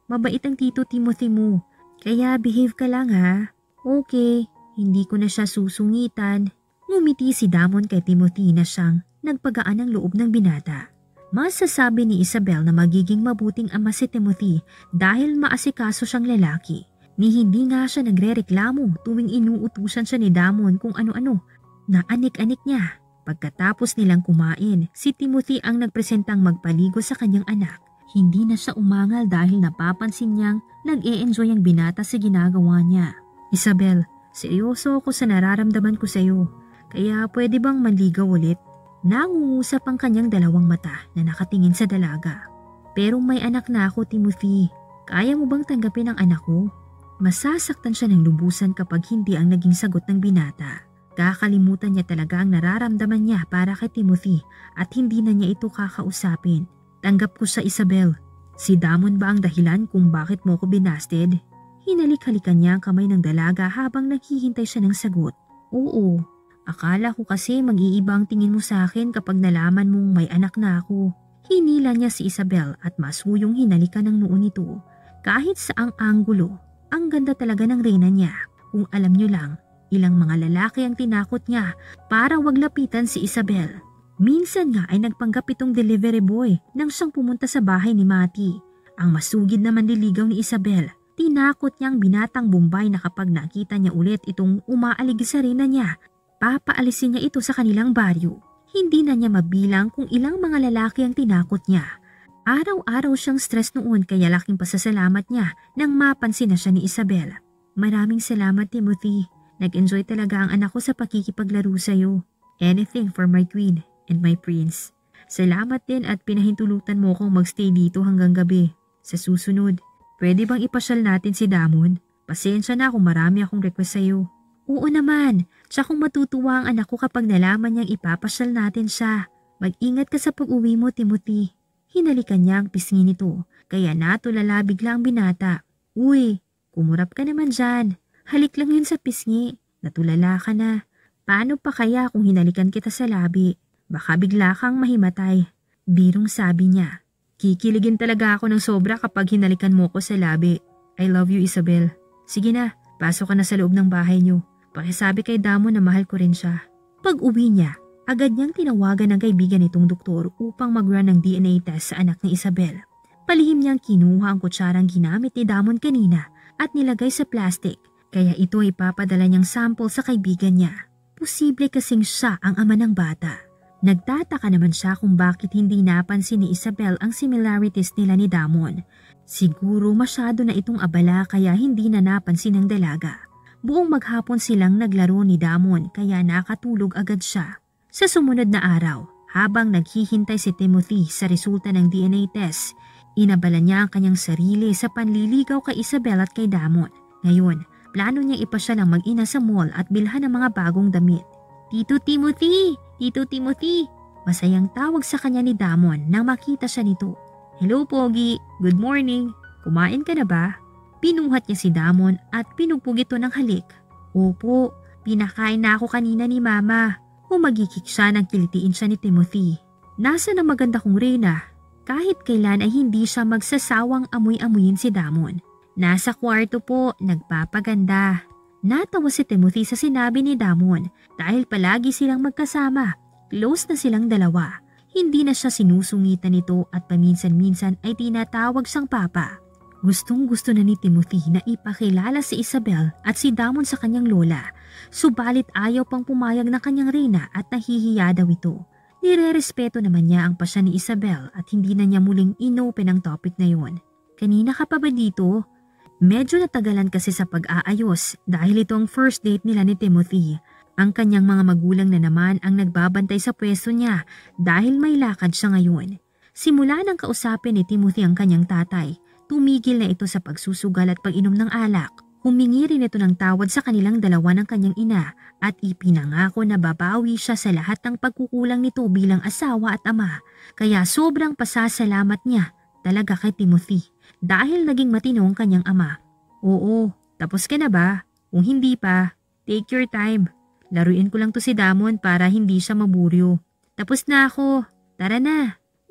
Mabait ang Tito Timothy mo. Kaya behave ka lang ha. Okay, hindi ko na siya susungitan. Ngumiti si Damon kay Timothy na siyang nagpagaan ng loob ng binata. Masasabi ni Isabel na magiging mabuting ama si Timothy dahil maasikaso siyang lalaki. Ni hindi nga siya nagrereklamo tuwing inuutusan siya ni Damon kung ano-ano. Naanik-anik niya. Pagkatapos nilang kumain, si Timothy ang nagpresentang magpaligo sa kanyang anak. Hindi na siya umangal dahil napapansin niyang nag-e-enjoy ang binata sa ginagawa niya. Isabel, seryoso ako sa nararamdaman ko sa iyo. Kaya pwede bang manligaw ulit? Nangungusap ang kanyang dalawang mata na nakatingin sa dalaga. Pero may anak na ako, Timothy. Kaya mo bang tanggapin ang anak ko? Masasaktan siya ng lubusan kapag hindi ang naging sagot ng binata. Kakalimutan niya talaga ang nararamdaman niya para kay Timothy at hindi na niya ito kakausapin. Tanggap ko sa Isabel. Si Damon ba ang dahilan kung bakit mo ko binasted? Hinalik-halikan niya ang kamay ng dalaga habang naghihintay siya ng sagot. Oo. Akala ko kasi mag-iiba ang tingin mo sa akin kapag nalaman mong may anak na ako. Hinila niya si Isabel at masuyong hinalikan ng noo nito. Kahit saang anggulo, ang ganda talaga ng reyna niya. Kung alam niyo lang, ilang mga lalaki ang tinakot niya para wag lapitan si Isabel. Minsan nga ay nagpanggap itong delivery boy nang siyang pumunta sa bahay ni Mati. Ang masugid na manliligaw ni Isabel, tinakot niyang binatang Bombay na kapag nakita niya ulit itong umaalig sa reyna niya, papaalisin niya ito sa kanilang baryo. Hindi na niya mabilang kung ilang mga lalaki ang tinakot niya. Araw-araw siyang stress noon kaya laking pasasalamat niya nang mapansin na siya ni Isabel. Maraming salamat, Timothy. Nag-enjoy talaga ang anak ko sa pakikipaglaro sa'yo. Anything for my queen and my prince. Salamat din at pinahintulutan mo kong magstay dito hanggang gabi. Sa susunod, pwede bang ipasyal natin si Damon? Pasensya na kung marami akong request sa'yo. Oo naman, tsaka kung matutuwa ang anak ko kapag nalaman niyang ipapasyal natin siya. Mag-ingat ka sa pag-uwi mo, Timothy. Hinalikan niya ang pisngi nito, kaya natulala bigla ang binata. Uy, kumurap ka naman dyan. Halik lang yun sa pisngi. Natulala ka na. Paano pa kaya kung hinalikan kita sa labi? Baka bigla kang mahimatay. Birong sabi niya. Kikiligin talaga ako ng sobra kapag hinalikan mo ko sa labi. I love you, Isabel. Sige na, pasok ka na sa loob ng bahay niyo. Pakisabi kay Damo na mahal ko rin siya. Pag uwi niya, agad niyang tinawagan ng kaibigan nitong doktor upang mag-run ng D N A test sa anak ni Isabel. Palihim niyang kinuha ang kutsarang ginamit ni Damon kanina at nilagay sa plastic. Kaya ito ay ipapadala niyang sample sa kaibigan niya. Posible kasing siya ang ama ng bata. Nagtataka naman siya kung bakit hindi napansin ni Isabel ang similarities nila ni Damon. Siguro masyado na itong abala kaya hindi na napansin ng dalaga. Buong maghapon silang naglaro ni Damon kaya nakatulog agad siya. Sa sumunod na araw, habang naghihintay si Timothy sa resulta ng D N A test, inabala niya ang kanyang sarili sa panliligaw kay Isabel at kay Damon. Ngayon, plano niyang ipasya ng mag-ina sa mall at bilhan ng mga bagong damit. Tito Timothy! Tito Timothy! Masayang tawag sa kanya ni Damon nang makita siya nito. Hello Pogi! Good morning! Kumain ka na ba? Pinuhat niya si Damon at pinugpug ito ng halik. Opo, pinakain na ako kanina ni Mama. Umagikik siya nang kilitiin siya ni Timothy. Nasa na maganda kong reyna. Kahit kailan ay hindi siya magsasawang amoy-amuyin si Damon. Nasa kwarto po, nagpapaganda. Natawa si Timothy sa sinabi ni Damon dahil palagi silang magkasama. Close na silang dalawa. Hindi na siya sinusungitan nito at paminsan-minsan ay tinatawag siyang papa. Gustong gusto na ni Timothy na ipakilala si Isabel at si Damon sa kanyang lola. Subalit ayaw pang pumayag ng kanyang reyna at nahihiya daw ito. Nire-respeto naman niya ang pasya ni Isabel at hindi na niya muling inopen ang topic na yon. Kanina ka pa ba dito? Medyo natagalan kasi sa pag-aayos dahil itong first date nila ni Timothy. Ang kanyang mga magulang na naman ang nagbabantay sa pwesto niya dahil may lakad siya ngayon. Simula nang kausapin ni Timothy ang kanyang tatay, tumigil na ito sa pagsusugal at pag-inom ng alak. Humingi rin ito ng tawad sa kanilang dalawa ng kanyang ina at ipinangako na babawi siya sa lahat ng pagkukulang nito bilang asawa at ama. Kaya sobrang pasasalamat niya talaga kay Timothy dahil naging matino ang kanyang ama. Oo, tapos ka na ba? Kung hindi pa, take your time. Laruin ko lang to si Damon para hindi siya maburyo. Tapos na ako. Tara na.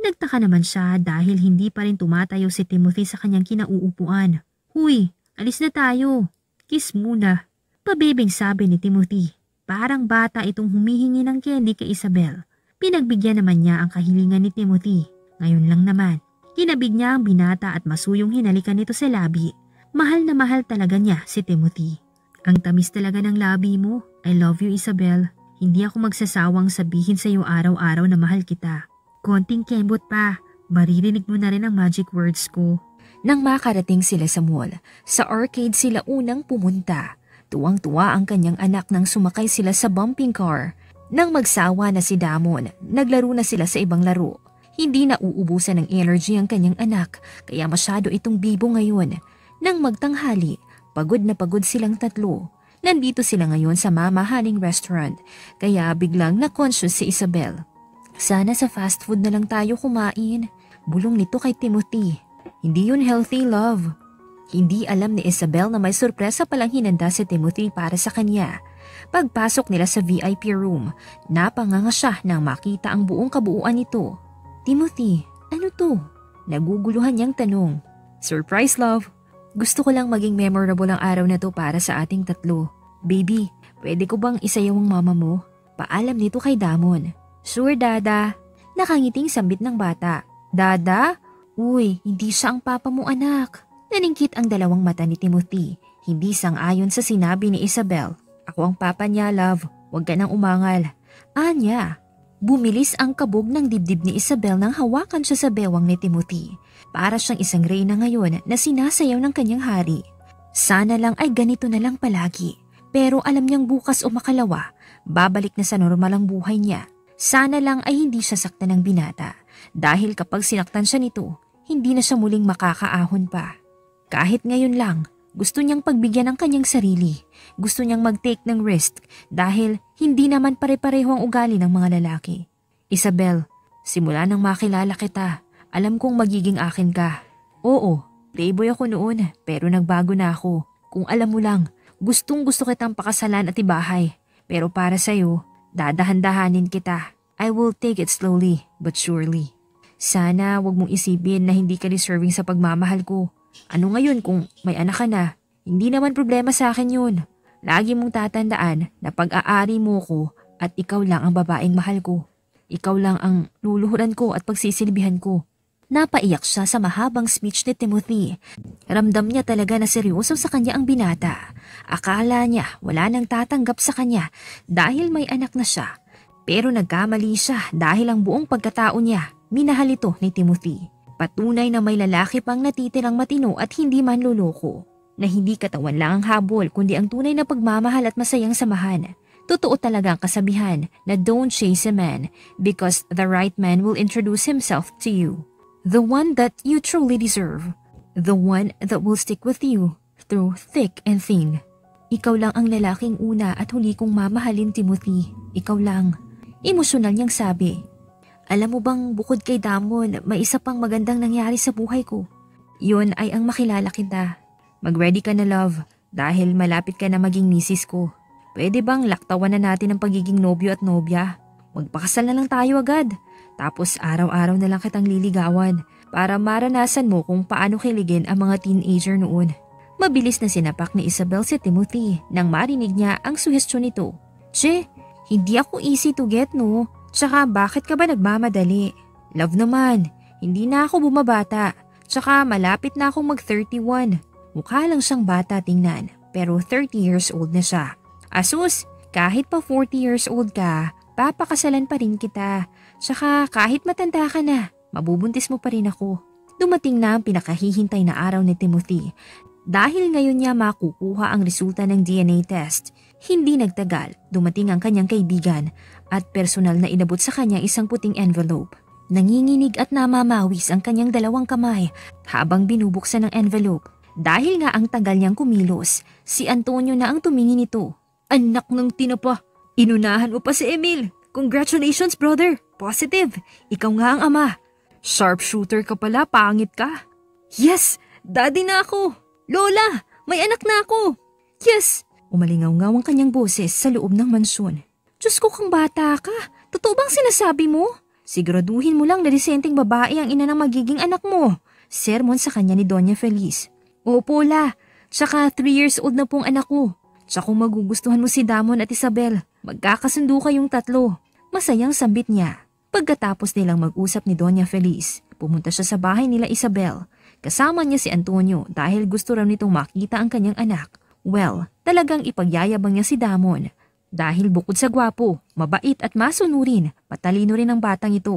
Nagtaka naman siya dahil hindi pa rin tumatayo si Timothy sa kanyang kinauupuan. Huy, alis na tayo. Kiss muna. Pabibing sabi ni Timothy. Parang bata itong humihingi ng candy kay Isabel. Pinagbigyan naman niya ang kahilingan ni Timothy. Ngayon lang naman, kinabig niya ang binata at masuyong hinalikan nito sa labi. Mahal na mahal talaga niya si Timothy. Ang tamis talaga ng labi mo. I love you, Isabel. Hindi ako magsasawang sabihin sa iyo araw-araw na mahal kita. Konting kembot pa, maririnig mo na rin ang magic words ko. Nang makarating sila sa mall, sa arcade sila unang pumunta. Tuwang-tuwa ang kanyang anak nang sumakay sila sa bumping car. Nang magsawa na si Damon, naglaro na sila sa ibang laro. Hindi na uubusan ng energy ang kanyang anak, kaya masyado itong bibo ngayon. Nang magtanghali, pagod na pagod silang tatlo. Nandito sila ngayon sa mamahaling restaurant, kaya biglang na-conscious si Isabel. Sana sa fast food na lang tayo kumain. Bulong nito kay Timothy. Hindi yun healthy, love. Hindi alam ni Isabel na may sorpresa palang hinanda si Timothy para sa kanya. Pagpasok nila sa V I P room, napanganga siya nang makita ang buong kabuuan nito. Timothy, ano to? Naguguluhan niyang tanong. Surprise, love. Gusto ko lang maging memorable ang araw na to para sa ating tatlo. Baby, pwede ko bang isayaw ang mama mo? Paalam nito kay Damon. Sure, Dada. Nakangiting sambit ng bata. Dada? Uy, hindi siya ang papa mo, anak. Naningkit ang dalawang mata ni Timothy. Hindi sang-ayon sa sinabi ni Isabel. Ako ang papa niya, love. Huwag ka nang umangal. Anya. Bumilis ang kabog ng dibdib ni Isabel nang hawakan siya sa bewang ni Timothy. Para siyang isang reyna ngayon na sinasayaw ng kanyang hari. Sana lang ay ganito na lang palagi. Pero alam niyang bukas o makalawa, babalik na sa normal ang buhay niya. Sana lang ay hindi siya saktan ng binata dahil kapag sinaktan siya nito, hindi na siya muling makakaahon pa. Kahit ngayon lang, gusto niyang pagbigyan ng kanyang sarili. Gusto niyang mag-take ng risk dahil hindi naman pare-pareho ang ugali ng mga lalaki. Isabel, simula nang makilala kita, alam kong magiging akin ka. Oo, playboy ako noon pero nagbago na ako. Kung alam mo lang, gustong gusto kitang pakasalan at ibahay. Pero para sa'yo, dadahan-dahanin kita. I will take it slowly but surely. Sana wag mong isipin na hindi ka deserving sa pagmamahal ko. Ano ngayon kung may anak ka na? Hindi naman problema sa akin yun. Lagi mong tatandaan na pag-aari mo ko at ikaw lang ang babaeng mahal ko. Ikaw lang ang luluhuran ko at pagsisilbihan ko. Napaiyak siya sa mahabang speech ni Timothy. Ramdam niya talaga na seryoso sa kanya ang binata. Akala niya wala nang tatanggap sa kanya dahil may anak na siya. Pero nagkamali siya dahil ang buong pagkatao niya, minahal ito ni Timothy. Patunay na may lalaki pang natitirang matino at hindi man luloko. Na hindi katawan lang ang habol kundi ang tunay na pagmamahal at masayang samahan. Totoo talaga ang kasabihan na don't chase a man because the right man will introduce himself to you. The one that you truly deserve. The one that will stick with you through thick and thin. Ikaw lang ang lalaking una at huli kong mamahalin, Timothy. Ikaw lang. Emosyonal niyang sabi. Alam mo bang bukod kay Damon, may isa pang magandang nangyari sa buhay ko. Yun ay ang makilala kita. Mag-ready ka na, love, dahil malapit ka na maging misis ko. Pwede bang laktawan na natin ang pagiging nobyo at nobya? Magpakasal na lang tayo agad. Tapos araw-araw na lang kitang liligawan para maranasan mo kung paano kiligin ang mga teenager noon. Mabilis na sinapak ni Isabel si Timothy nang marinig niya ang suhestyon nito. Che, hindi ako easy to get, no? Tsaka bakit ka ba nagmamadali? Love naman, hindi na ako bumabata. Tsaka malapit na akong mag thirty-one. Mukha lang siyang bata tingnan, pero thirty years old na siya. Asus, kahit pa forty years old ka, papakasalan pa rin kita. Tsaka kahit matanda ka na, mabubuntis mo pa rin ako. Dumating na ang pinakahihintay na araw ni Timothy. Dahil ngayon niya makukuha ang resulta ng D N A test, hindi nagtagal, dumating ang kanyang kaibigan at personal na inabot sa kanya isang puting envelope. Nanginginig at namamawis ang kanyang dalawang kamay habang binubuksan ng envelope. Dahil nga ang tagal niyang kumilos, si Antonio na ang tumingin nito. Anak ng tinapa, inunahan mo pa si Emil. Congratulations, brother. Positive. Ikaw nga ang ama. Sharpshooter ka pala, pangit ka. Yes, daddy na ako. Lola, may anak na ako. Yes. Umalingaw-ngaw ang kanyang boses sa loob ng mansyon. Diyos ko, kang bata ka. Totoo bang sinasabi mo? Siguraduhin mo lang na disenteng babae ang ina ng magiging anak mo. Sermon sa kanya ni Doña Feliz. Opo la, tsaka three years old na pong anak ko. Tsaka kung magugustuhan mo si Damon at Isabel, magkakasundo kayong tatlo. Masayang sambit niya. Pagkatapos nilang mag-usap ni Doña Feliz, pumunta siya sa bahay nila Isabel. Kasama niya si Antonio dahil gusto raw nitong makita ang kanyang anak. Well, talagang ipagyayabang niya si Damon. Dahil bukod sa gwapo, mabait at masunurin, patalino rin ang batang ito.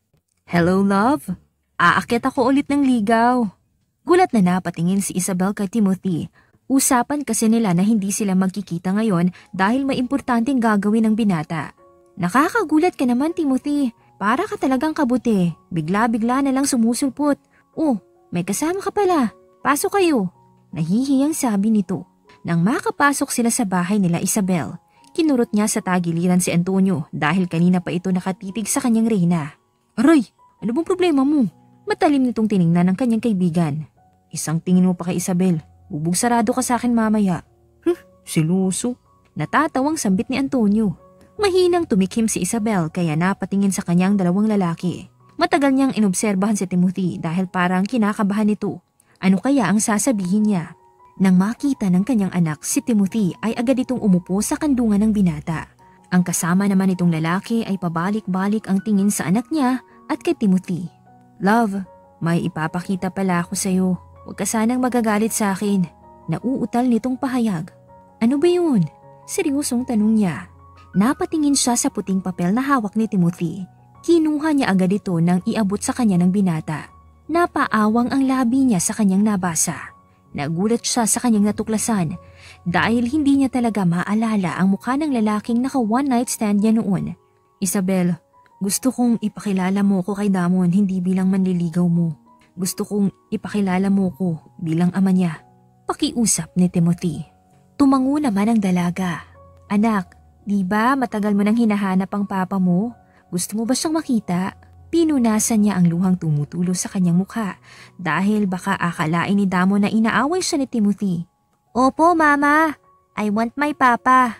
Hello love, aakit ako ulit ng ligaw. Gulat na napatingin si Isabel kay Timothy. Usapan kasi nila na hindi sila magkikita ngayon dahil may importanteng gagawin ng binata. Nakakagulat ka naman Timothy, para ka talagang kabuti. Bigla-bigla na lang sumusulpot. Oh, may kasama ka pala, pasok kayo. Nahihiyang sabi nito. Nang makapasok sila sa bahay nila Isabel, kinurot niya sa tagiliran si Antonio dahil kanina pa ito nakatitig sa kanyang reyna. Aray, ano bang problema mo? Matalim nitong tiningnan ng kanyang kaibigan. Isang tingin mo pa kay Isabel, bubog sarado ka sa akin mamaya. Huh, siluso. Natatawang sambit ni Antonio. Mahinang tumikim si Isabel kaya napatingin sa kanyang dalawang lalaki. Matagal niyang inobserbahan si Timothy dahil parang kinakabahan nito. Ano kaya ang sasabihin niya? Nang makita ng kanyang anak, si Timothy ay agad itong umupo sa kandungan ng binata. Ang kasama naman itong lalaki ay pabalik-balik ang tingin sa anak niya at kay Timothy. Love, may ipapakita pala ako sa'yo. Huwag ka sanang magagalit sa akin. Nauutal nitong pahayag. Ano ba yun? Seryosong tanong niya. Napatingin siya sa puting papel na hawak ni Timothy. Kinuha niya agad ito nang iabot sa kanya ng binata. Napaawang ang labi niya sa kanyang nabasa. Nagulat siya sa kanyang natuklasan dahil hindi niya talaga maalala ang mukha ng lalaking naka one night stand niya noon. Isabel, gusto kong ipakilala mo ko kay Damon hindi bilang manliligaw mo. Gusto kong ipakilala mo ko bilang ama niya. Pakiusap ni Timothy. Tumango naman ang dalaga. Anak, di ba matagal mo nang hinahanap ang papa mo? Gusto mo ba siyang makita? Pinunasan niya ang luhang tumutulo sa kanyang mukha dahil baka akalain ni Damon na inaaway siya ni Timothy. Opo, mama. I want my papa.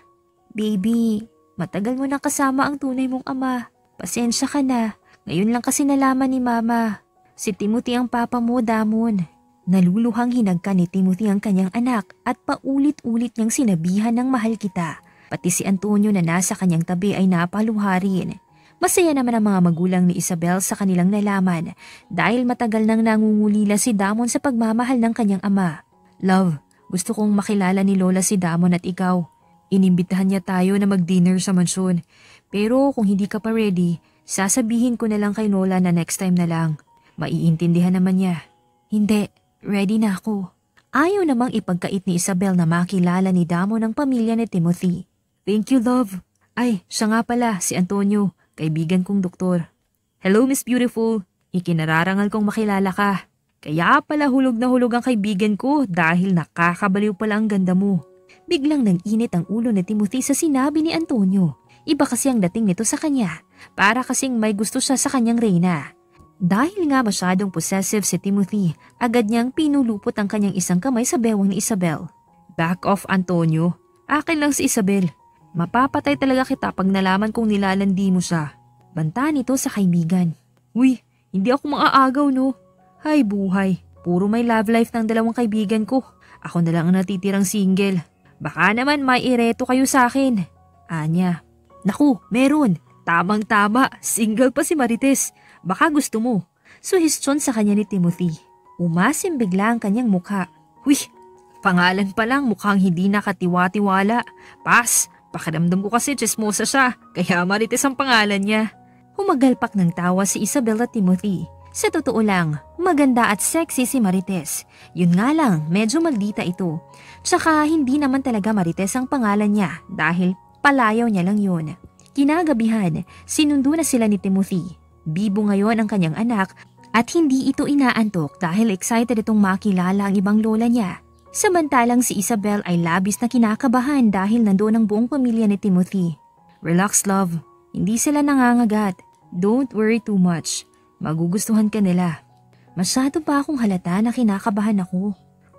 Baby, matagal mo nang kasama ang tunay mong ama. Pasensya ka na. Ngayon lang kasi nalaman ni mama. Si Timothy ang papa mo, Damon. Naluluhang hinagka ni Timothy ang kanyang anak at paulit-ulit niyang sinabihan ng mahal kita. Pati si Antonio na nasa kanyang tabi ay napaluha rin. Masaya naman ang mga magulang ni Isabel sa kanilang nalaman dahil matagal nang nangungulila si Damon sa pagmamahal ng kanyang ama. Love, gusto kong makilala ni Lola si Damon at ikaw. Inimbitahan niya tayo na mag-dinner sa mansyon. Pero kung hindi ka pa ready, sasabihin ko na lang kay Lola na next time na lang. Maiintindihan naman niya. Hindi, ready na ako. Ayaw namang ipagkait ni Isabel na makilala ni Damon ang pamilya ni Timothy. Thank you, love. Ay, siya nga pala, si Antonio, kaibigan kong doktor. Hello, Miss Beautiful. Ikinararangal kong makilala ka. Kaya pala hulog na hulog ang kaibigan ko dahil nakakabaliw pala ang ganda mo. Biglang nang-init ang ulo ni Timothy sa sinabi ni Antonio. Iba kasi ang dating nito sa kanya. Para kasing may gusto siya sa kanyang reyna. Dahil nga masyadong possessive si Timothy, agad niyang pinulupot ang kanyang isang kamay sa bewang ni Isabel. Back off, Antonio. Akin lang si Isabel. Mapapatay talaga kita pag nalaman kong nilalandi mo siya. Banta nito sa kaibigan. Uy, hindi ako maaagaw no. Hay buhay, puro may love life ng dalawang kaibigan ko. Ako na lang ang natitirang single. Baka naman may ireto kayo sa akin. Anya. Naku, meron. Tamang-tama, single pa si Marites. Baka gusto mo. Suhestyon sa kanya ni Timothy. Umasim bigla ang kanyang mukha. Huy, pangalan pa lang mukhang hindi nakatiwa-tiwala. Pas, pakiramdam ko kasi chismosa siya, kaya Marites ang pangalan niya. Humagalpak ng tawa si Isabel at Timothy. Sa totoo lang, maganda at sexy si Marites. Yun nga lang, medyo maldita ito. Tsaka hindi naman talaga Marites ang pangalan niya dahil palayaw niya lang yun. Kinagabihan, sinundo na sila ni Timothy. Bibo ngayon ang kanyang anak at hindi ito inaantok dahil excited itong makilala ang ibang lola niya. Samantalang si Isabel ay labis na kinakabahan dahil nandoon ang buong pamilya ni Timothy. Relax love, hindi sila nangangagat. Don't worry too much. Magugustuhan ka nila. Masyado pa akong halata na kinakabahan ako.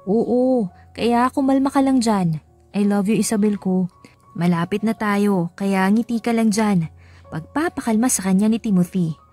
Oo, kaya kumalma ka lang dyan. I love you Isabel ko. Malapit na tayo, kaya ngiti ka lang dyan. Pagpapakalma sa kanya ni Timothy.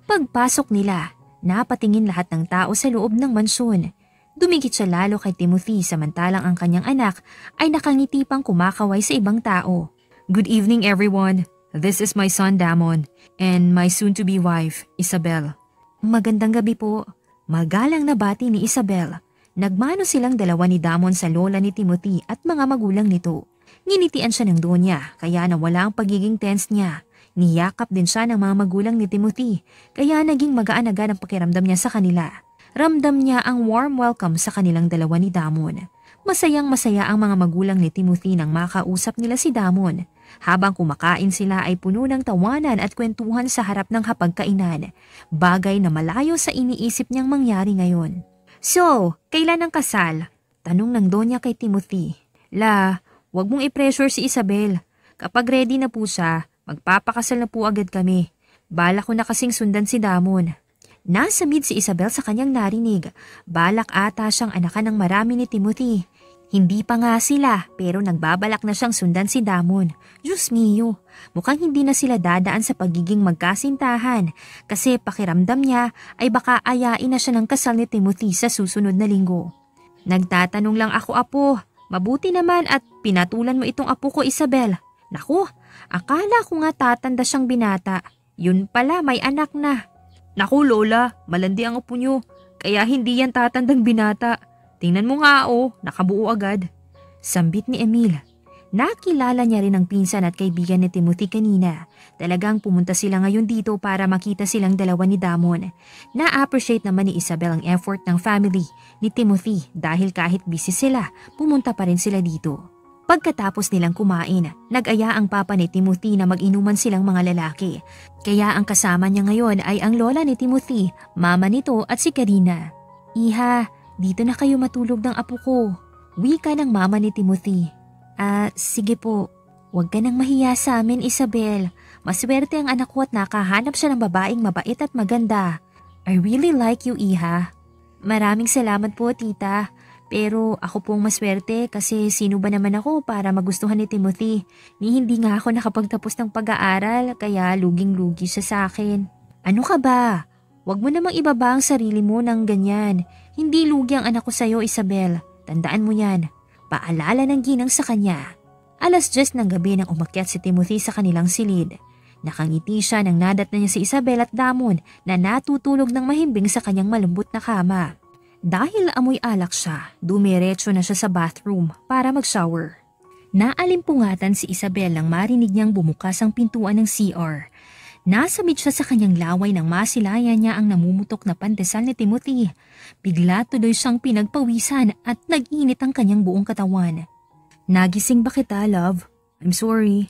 Pagpasok nila, napatingin lahat ng tao sa loob ng mansyon. Dumikit siya lalo kay Timothy samantalang ang kanyang anak ay nakangiti pang kumakaway sa ibang tao. Good evening everyone. This is my son Damon and my soon-to-be wife, Isabel. Magandang gabi po. Magalang na bati ni Isabel. Nagmano silang dalawa ni Damon sa lola ni Timothy at mga magulang nito. Nginitian siya ng donya kaya nawala ang pagiging tense niya. Niyakap din siya ng mga magulang ni Timothy kaya naging magaan-agad ang pakiramdam niya sa kanila. Ramdam niya ang warm welcome sa kanilang dalawa ni Damon. Masayang masaya ang mga magulang ni Timothy nang makausap nila si Damon. Habang kumakain sila ay puno ng tawanan at kwentuhan sa harap ng hapagkainan. Bagay na malayo sa iniisip niyang mangyari ngayon. So, kailan ang kasal? Tanong ng donya kay Timothy. La, wag mong i-pressure si Isabel. Kapag ready na po siya, magpapakasal na po agad kami. Bala ko na kasing sundan si Damon. Nasamid si Isabel sa kanyang narinig. Balak ata siyang anakan ng marami ni Timothy. Hindi pa nga sila pero nagbabalak na siyang sundan si Damon. Diyos mio, mukhang hindi na sila dadaan sa pagiging magkasintahan kasi pakiramdam niya ay baka ayain na siya ng kasal ni Timothy sa susunod na linggo. Nagtatanong lang ako apo, mabuti naman at pinatulan mo itong apo ko Isabel. Naku, akala ko nga tatanda siyang binata. Yun pala may anak na. Naku lola, malandi ang apo nyo, kaya hindi yan tatandang binata. Tingnan mo nga oh, nakabuo agad. Sambit ni Emil. Nakilala niya rin ang pinsan at kaibigan ni Timothy kanina. Talagang pumunta sila ngayon dito para makita silang dalawa ni Damon. Na-appreciate naman ni Isabel ang effort ng family ni Timothy dahil kahit busy sila, pumunta pa rin sila dito. Pagkatapos nilang kumain, nag-aya ang papa ni Timothy na mag-inuman silang mga lalaki. Kaya ang kasama niya ngayon ay ang lola ni Timothy, mama nito at si Karina. Iha, dito na kayo matulog ng apo ko. Wika ng mama ni Timothy. Ah, sige po. Huwag ka nang mahiya sa amin, Isabel. Maswerte ang anak ko at nakahanap siya ng babaeng mabait at maganda. I really like you, Iha. Maraming salamat po, tita. Pero ako pong maswerte kasi sino ba naman ako para magustuhan ni Timothy? Ni hindi nga ako nakapagtapos ng pag-aaral kaya luging-lugi siya sa akin. Ano ka ba? Huwag mo namang ibaba ang sarili mo ng ganyan. Hindi lugi ang anak ko sa'yo, Isabel. Tandaan mo yan. Paalala ng ginang sa kanya. Alas diyes ng gabi nang umakyat si Timothy sa kanilang silid. Nakangiti siya nang nadat na niya si Isabel at Damon na natutulog ng mahimbing sa kanyang malambot na kama. Dahil amoy alak siya, dumiretso na siya sa bathroom para mag-shower. Naalimpungatan si Isabel nang marinig niyang bumukas ang pintuan ng C R. Nasamid siya sa kanyang laway nang masilayan niya ang namumutok na pandesal ni Timothy. Bigla tuloy siyang pinagpawisan at nag-init ang kanyang buong katawan. Nagising ba kita, love? I'm sorry.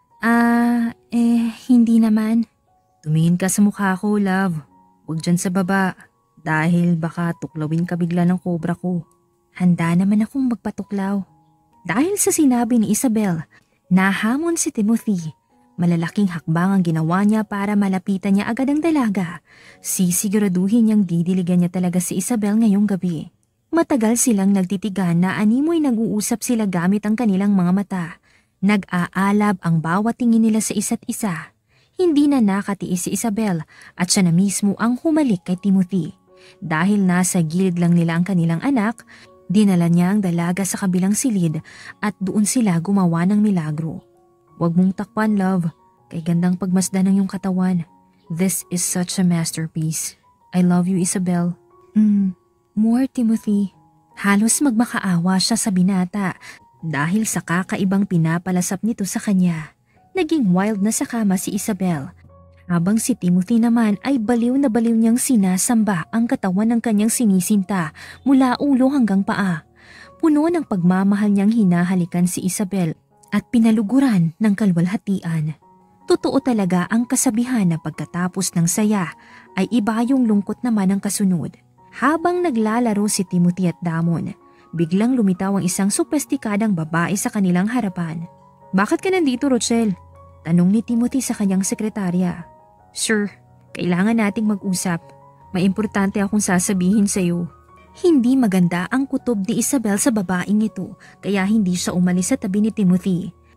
Ah, eh, hindi naman. Tumingin ka sa mukha ko, love. Huwag dyan sa baba. Dahil baka tuklawin ka bigla ng kobra ko. Handa naman akong magpatuklaw. Dahil sa sinabi ni Isabel, nahamon si Timothy. Malalaking hakbang ang ginawa niya para malapitan niya agad ang dalaga. Sisiguraduhin niyang didiligan niya talaga si Isabel ngayong gabi. Matagal silang nagtitigan na animoy nag-uusap sila gamit ang kanilang mga mata. Nag-aalab ang bawat tingin nila sa isa't isa. Hindi na nakatiis si Isabel at siya na mismo ang humalik kay Timothy. Dahil nasa gilid lang nila ang kanilang anak, dinala niya ang dalaga sa kabilang silid at doon sila gumawa ng milagro. Huwag mong takpan, love. Kay gandang pagmasdan ng iyong katawan. This is such a masterpiece. I love you, Isabel. Mm, more, Timothy. Halos magmakaawa siya sa binata dahil sa kakaibang pinapalasap nito sa kanya. Naging wild na sa kama si Isabel. Habang si Timothy naman ay baliw na baliw niyang sinasamba ang katawan ng kanyang sinisinta mula ulo hanggang paa. Puno ng pagmamahal niyang hinahalikan si Isabel at pinaluguran ng kalwalhatian. Totoo talaga ang kasabihan na pagkatapos ng saya ay iba yung lungkot naman ang kasunod. Habang naglalaro si Timothy at Damon, biglang lumitaw ang isang sopestikadang babae sa kanilang harapan. Bakit ka nandito, Rochelle? Tanong ni Timothy sa kanyang sekretarya. Sir, kailangan nating mag-usap. May importante akong sasabihin sa iyo. Hindi maganda ang kutob ni Isabel sa babaeng ito kaya hindi siya umalis sa tabi ni Timothy.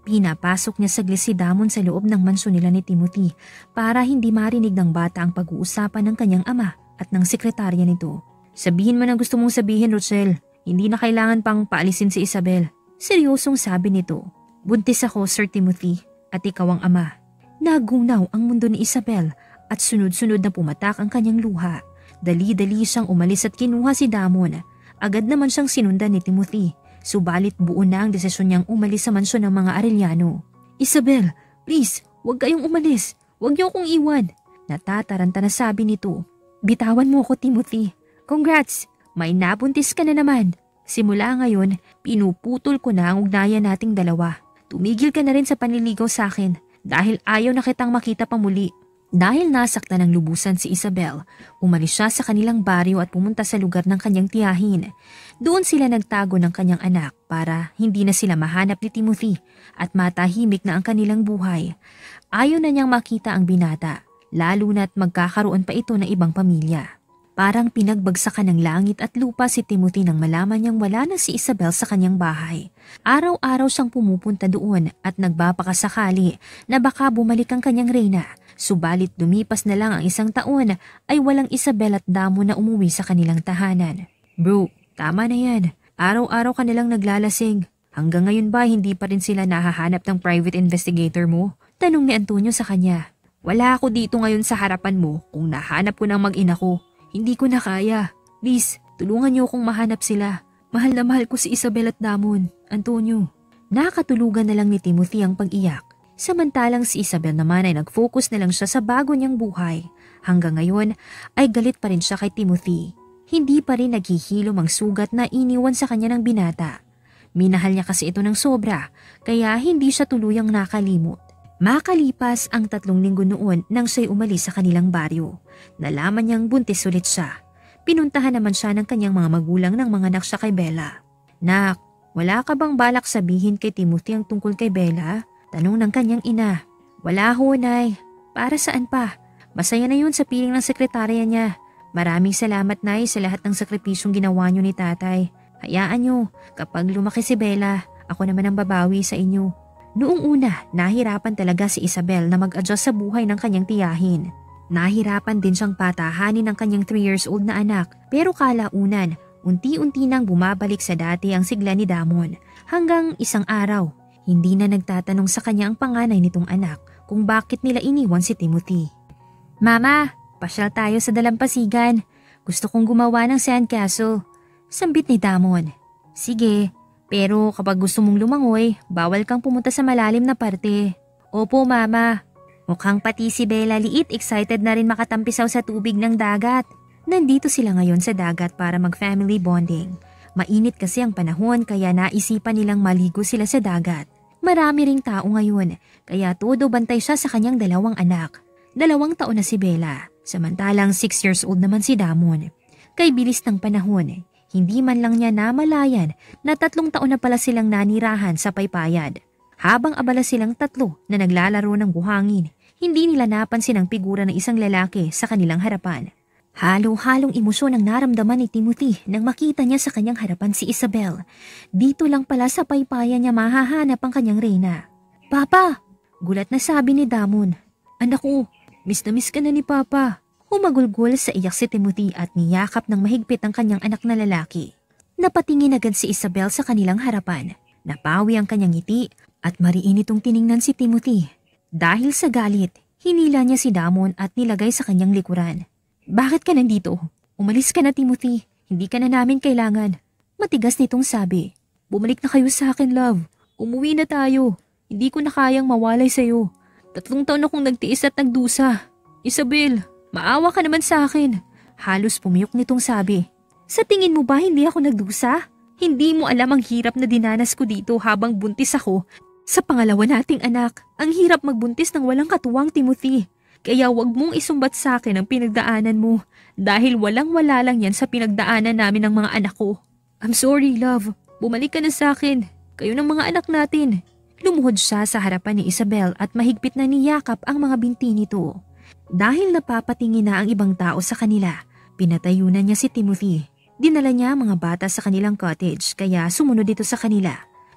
Pinapasok niya saglit si Damon sa loob ng mansyon nila ni Timothy para hindi marinig ng bata ang pag-uusapan ng kanyang ama at ng sekretarya nito. Sabihin mo na gusto mong sabihin, Rochelle. Hindi na kailangan pang paalisin si Isabel. Seryosong sabi nito. Buntis ako, Sir Timothy, at ikaw ang ama. Nagunaw ang mundo ni Isabel at sunod-sunod na pumatak ang kanyang luha. Dali-dali siyang umalis at kinuha si Damon. Agad naman siyang sinundan ni Timothy. Subalit buo na ang desisyon niyang umalis sa mansyon ng mga Arellano. Isabel, please, huwag kayong umalis. Huwag niyo akong iwan. Natataranta na sabi nito. Bitawan mo ako, Timothy. Congrats! May nabuntis ka na naman. Simula ngayon, pinuputol ko na ang ugnayan nating dalawa. Tumigil ka na rin sa panliligaw sa akin dahil ayaw na kitang makita pa muli. Dahil nasaktan ng lubusan si Isabel, umalis siya sa kanilang baryo at pumunta sa lugar ng kanyang tiyahin. Doon sila nagtago ng kanyang anak para hindi na sila mahanap ni Timothy at matahimik na ang kanilang buhay. Ayaw na niyang makita ang binata, lalo na't magkakaroon pa ito ng ibang pamilya. Parang pinagbagsakan ng langit at lupa si Timothy nang malaman niyang wala na si Isabel sa kanyang bahay. Araw-araw siyang pumupunta doon at nagbapakasakali na baka bumalik ang kanyang reyna. Subalit lumipas na lang ang isang taon ay walang Isabel at Damon na umuwi sa kanilang tahanan. Bro, tama na yan. Araw-araw ka nilang naglalasing. Hanggang ngayon ba hindi pa rin sila nahahanap ng private investigator mo? Tanong ni Antonio sa kanya. Wala ako dito ngayon sa harapan mo kung nahanap ko ng mag-ina ko. Hindi ko na kaya. Please, tulungan niyo akong mahanap sila. Mahal na mahal ko si Isabel at Damon. Antonio. Nakatulugan na lang ni Timothy ang pag-iyak. Samantalang si Isabel naman ay nag-focus na lang siya sa bago niyang buhay. Hanggang ngayon ay galit pa rin siya kay Timothy. Hindi pa rin naghihilom ang sugat na iniwan sa kanya ng binata. Minahal niya kasi ito ng sobra, kaya hindi siya tuluyang nakalimot. Makalipas ang tatlong linggo noon nang siya'y umalis sa kanilang baryo. Nalaman niyang buntis ulit siya. Pinuntahan naman siya ng kanyang mga magulang ng mga anak siya kay Bella. Nak, wala ka bang balak sabihin kay Timothy ang tungkol kay Bella? Tanong ng kanyang ina. Wala ho, Nay. Para saan pa? Masaya na yun sa piling ng sekretarya niya. Maraming salamat, Nay, sa lahat ng sakripisyong ginawa niyo ni Tatay. Hayaan niyo, kapag lumaki si Bella, ako naman ang babawi sa inyo. Noong una, nahirapan talaga si Isabel na mag-adjust sa buhay ng kanyang tiyahin. Nahirapan din siyang patahanin ng kanyang three years old na anak, pero kalaunan, unti-unti nang bumabalik sa dati ang sigla ni Damon. Hanggang isang araw, hindi na nagtatanong sa kanya ang panganay nitong anak kung bakit nila iniwan si Timothy. Mama, pasyal tayo sa dalampasigan. Gusto kong gumawa ng sandcastle. Sambit ni Damon. Sige. Pero kapag gusto mong lumangoy, bawal kang pumunta sa malalim na parte. Opo, Mama. Mukhang pati si Bella liit excited na rin makatampisaw sa tubig ng dagat. Nandito sila ngayon sa dagat para mag-family bonding. Mainit kasi ang panahon kaya naisipan nilang maligo sila sa dagat. Marami ring tao ngayon, kaya todo bantay siya sa kanyang dalawang anak. Dalawang taon na si Bella, samantalang six years old naman si Damon. Kay bilis ng panahon, hindi man lang niya namalayan na tatlong taon na pala silang nanirahan sa paypayad. Habang abala silang tatlo na naglalaro ng buhangin, hindi nila napansin ang figura ng isang lalaki sa kanilang harapan. Halo-halong emosyon ang naramdaman ni Timothy nang makita niya sa kanyang harapan si Isabel. Dito lang pala sa paypayan niya mahahanap ang kanyang reyna. Papa! Gulat na sabi ni Damon. Anak ko, miss na miss ka na ni Papa. Humagulgol sa iyak si Timothy at niyakap ng mahigpit ang kanyang anak na lalaki. Napatingin agad si Isabel sa kanilang harapan. Napawi ang kanyang ngiti at mariin itong tiningnan si Timothy. Dahil sa galit, hinila niya si Damon at nilagay sa kanyang likuran. Bakit ka nandito? Umalis ka na, Timothy. Hindi ka na namin kailangan. Matigas nitong sabi. Bumalik na kayo sa akin, love. Umuwi na tayo. Hindi ko na kayang mawalay sa'yo. Tatlong taon akong nagtiis at nagdusa. Isabel, maawa ka naman sa akin. Halos pumiyok nitong sabi. Sa tingin mo ba hindi ako nagdusa? Hindi mo alam ang hirap na dinanas ko dito habang buntis ako. Sa pangalawa nating anak, ang hirap magbuntis ng walang katuwang, Timothy. Kaya wag mong isumbat sa akin ang pinagdaanan mo dahil walang-wala lang yan sa pinagdaanan namin ng mga anak ko. I'm sorry, love. Bumalik ka na sa akin. Kayo ng mga anak natin. Lumuhod siya sa harapan ni Isabel at mahigpit na niyakap ang mga binti nito. Dahil napapatingin na ang ibang tao sa kanila, pinatayunan niya si Timothy. Dinala niya ang mga bata sa kanilang cottage kaya sumunod dito sa kanila.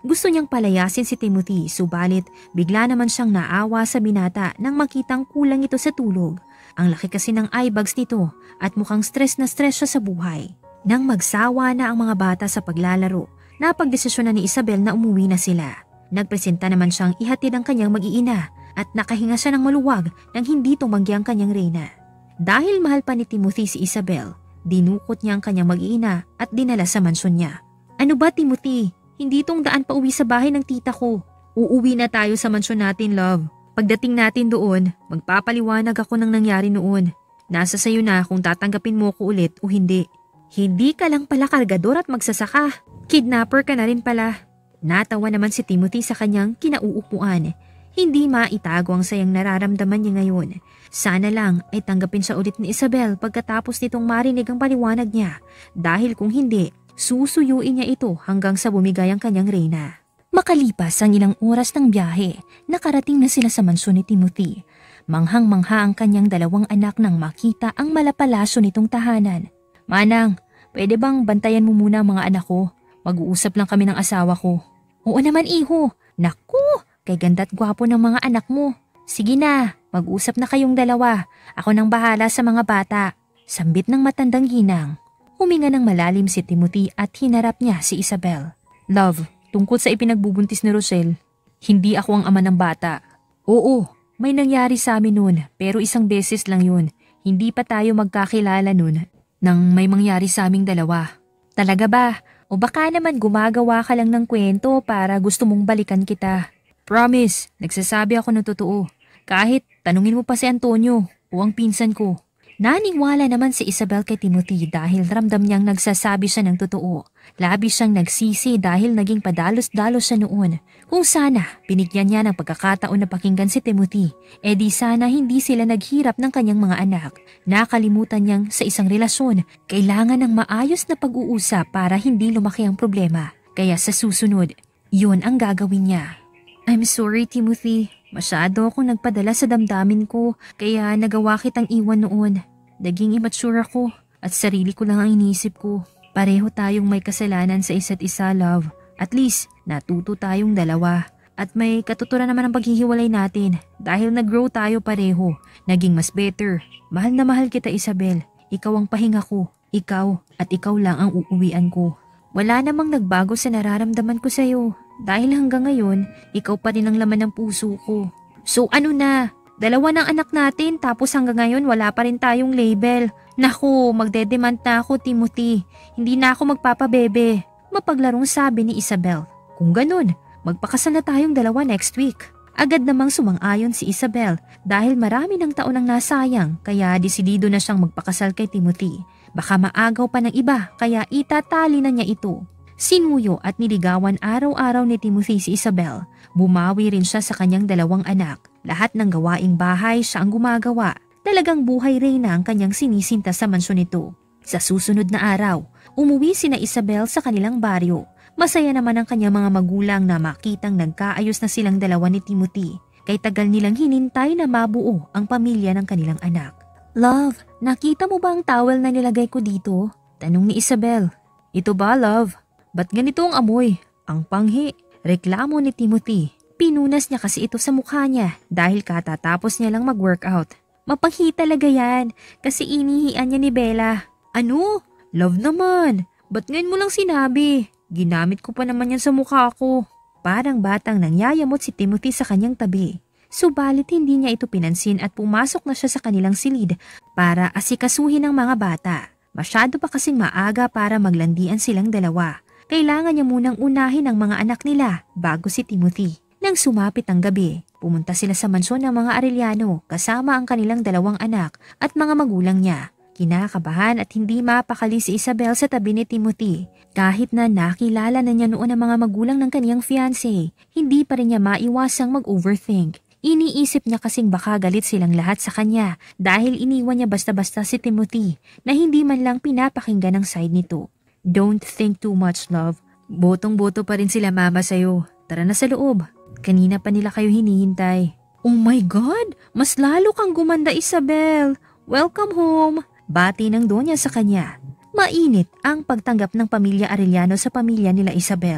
Gusto niyang palayasin si Timothy, subalit bigla naman siyang naawa sa binata nang makitang kulang ito sa tulog. Ang laki kasi ng eye bags nito at mukhang stress na stress siya sa buhay. Nang magsawa na ang mga bata sa paglalaro, napagdesisyon na ni Isabel na umuwi na sila. Nagpresenta naman siyang ihatid ang kanyang mag-iina at nakahinga siya ng maluwag nang hindi tumanggi ang kanyang reyna. Dahil mahal pa ni Timothy si Isabel, dinukot niya ang kanyang mag-iina at dinala sa mansyon niya. Ano ba, Timothy? Hindi itong daan pa uwi sa bahay ng tita ko. Uuwi na tayo sa mansyon natin, love. Pagdating natin doon, magpapaliwanag ako ng nangyari noon. Nasa sayo na kung tatanggapin mo ko ulit o hindi. Hindi ka lang pala kargador at magsasaka. Kidnapper ka na rin pala. Natawa naman si Timothy sa kanyang kinauupuan. Hindi maitago ang sayang nararamdaman niya ngayon. Sana lang ay tanggapin siya ulit ni Isabel pagkatapos nitong marinig ang paliwanag niya. Dahil kung hindi, susuyuin niya ito hanggang sa bumigay ang kanyang reyna. Makalipas ang ilang oras ng biyahe, nakarating na sila sa mansyon ni Timothy. Manghang-mangha ang kanyang dalawang anak nang makita ang malapalasyo nitong tahanan. Manang, pwede bang bantayan mo muna ang mga anak ko? Mag-uusap lang kami ng asawa ko. Oo naman, iho. Naku, kay ganda't gwapo ng mga anak mo. Sige na, mag-usap na kayong dalawa. Ako nang bahala sa mga bata. Sambit ng matandang ginang. Huminga ng malalim si Timothy at hinarap niya si Isabel. Love, tungkol sa ipinagbubuntis ni Rochelle, hindi ako ang ama ng bata. Oo, may nangyari sa amin noon pero isang beses lang yun. Hindi pa tayo magkakilala noon nang may mangyari sa aming dalawa. Talaga ba? O baka naman gumagawa ka lang ng kwento para gusto mong balikan kita. Promise, nagsasabi ako ng totoo. Kahit tanungin mo pa si Antonio o ang pinsan ko. Naniwala naman si Isabel kay Timothy dahil ramdam niyang nagsasabi siya ng totoo. Labis siyang nagsisi dahil naging padalos-dalos siya noon. Kung sana, binigyan niya ng pagkakataon na pakinggan si Timothy, eh di sana hindi sila naghirap ng kanyang mga anak. Nakalimutan niyang sa isang relasyon, kailangan ng maayos na pag-uusap para hindi lumaki ang problema. Kaya sa susunod, yun ang gagawin niya. I'm sorry, Timothy. Masyado akong nagpadala sa damdamin ko, kaya nagawa kitang iwan noon. Naging immature ako at sarili ko lang ang iniisip ko. Pareho tayong may kasalanan sa isa't isa, love. At least, natuto tayong dalawa. At may katuturan naman ang paghihiwalay natin dahil nag-grow tayo pareho. Naging mas better. Mahal na mahal kita, Isabel. Ikaw ang pahinga ko. Ikaw at ikaw lang ang uuwian ko. Wala namang nagbago sa nararamdaman ko sa'yo. Dahil hanggang ngayon, ikaw pa rin ang laman ng puso ko. So ano na? Dalawa ng anak natin tapos hanggang ngayon wala pa rin tayong label. Naku, magdedemand na ako, Timothy. Hindi na ako magpapabebe. Mapaglarong sabi ni Isabel. Kung ganun, magpakasal na tayong dalawa next week. Agad namang sumang-ayon si Isabel dahil marami ng taon ang nasayang kaya desidido na siyang magpakasal kay Timothy. Baka maagaw pa ng iba kaya itatali na niya ito. Sinuyo at niligawan araw-araw ni Timothy si Isabel. Bumawi rin siya sa kanyang dalawang anak. Lahat ng gawaing bahay siya ang gumagawa. Talagang buhay reyna ang kanyang sinisinta sa mansyon nito. Sa susunod na araw, umuwi sina Isabel sa kanilang baryo. Masaya naman ang kanyang mga magulang na makitang nagkaayos na silang dalawa ni Timothy. Kay tagal nilang hinintay na mabuo ang pamilya ng kanilang anak. Love, nakita mo ba ang towel na nilagay ko dito? Tanong ni Isabel. Ito ba, love? Ba't ganito ang amoy? Ang panghi. Reklamo ni Timothy. Pinunas niya kasi ito sa mukha niya dahil katatapos niya lang mag-workout. Mapanghi talaga yan kasi inihian niya ni Bella. Ano? Love naman. Ba't ngayon mo lang sinabi? Ginamit ko pa naman yan sa mukha ko. Parang batang nangyayamot si Timothy sa kanyang tabi. Subalit hindi niya ito pinansin at pumasok na siya sa kanilang silid para asikasuhin ang mga bata. Masyado pa kasing maaga para maglandian silang dalawa. Kailangan niya munang unahin ang mga anak nila bago si Timothy. Nang sumapit ang gabi, pumunta sila sa mansyon ng mga Arellano kasama ang kanilang dalawang anak at mga magulang niya. Kinakabahan at hindi mapakali si Isabel sa tabi ni Timothy. Kahit na nakilala na niya noon ang mga magulang ng kaniyang fiancé, hindi pa rin niya maiwasang mag-overthink. Iniisip niya kasing baka galit silang lahat sa kanya dahil iniwan niya basta-basta si Timothy na hindi man lang pinapakinggan ang side nito. Don't think too much, love. Botong-boto pa rin sila mama sa'yo. Tara na sa loob. Kanina pa nila kayo hinihintay. Oh my God! Mas lalo kang gumanda, Isabel. Welcome home. Bati ng donya sa kanya. Mainit ang pagtanggap ng pamilya Arellano sa pamilya nila Isabel.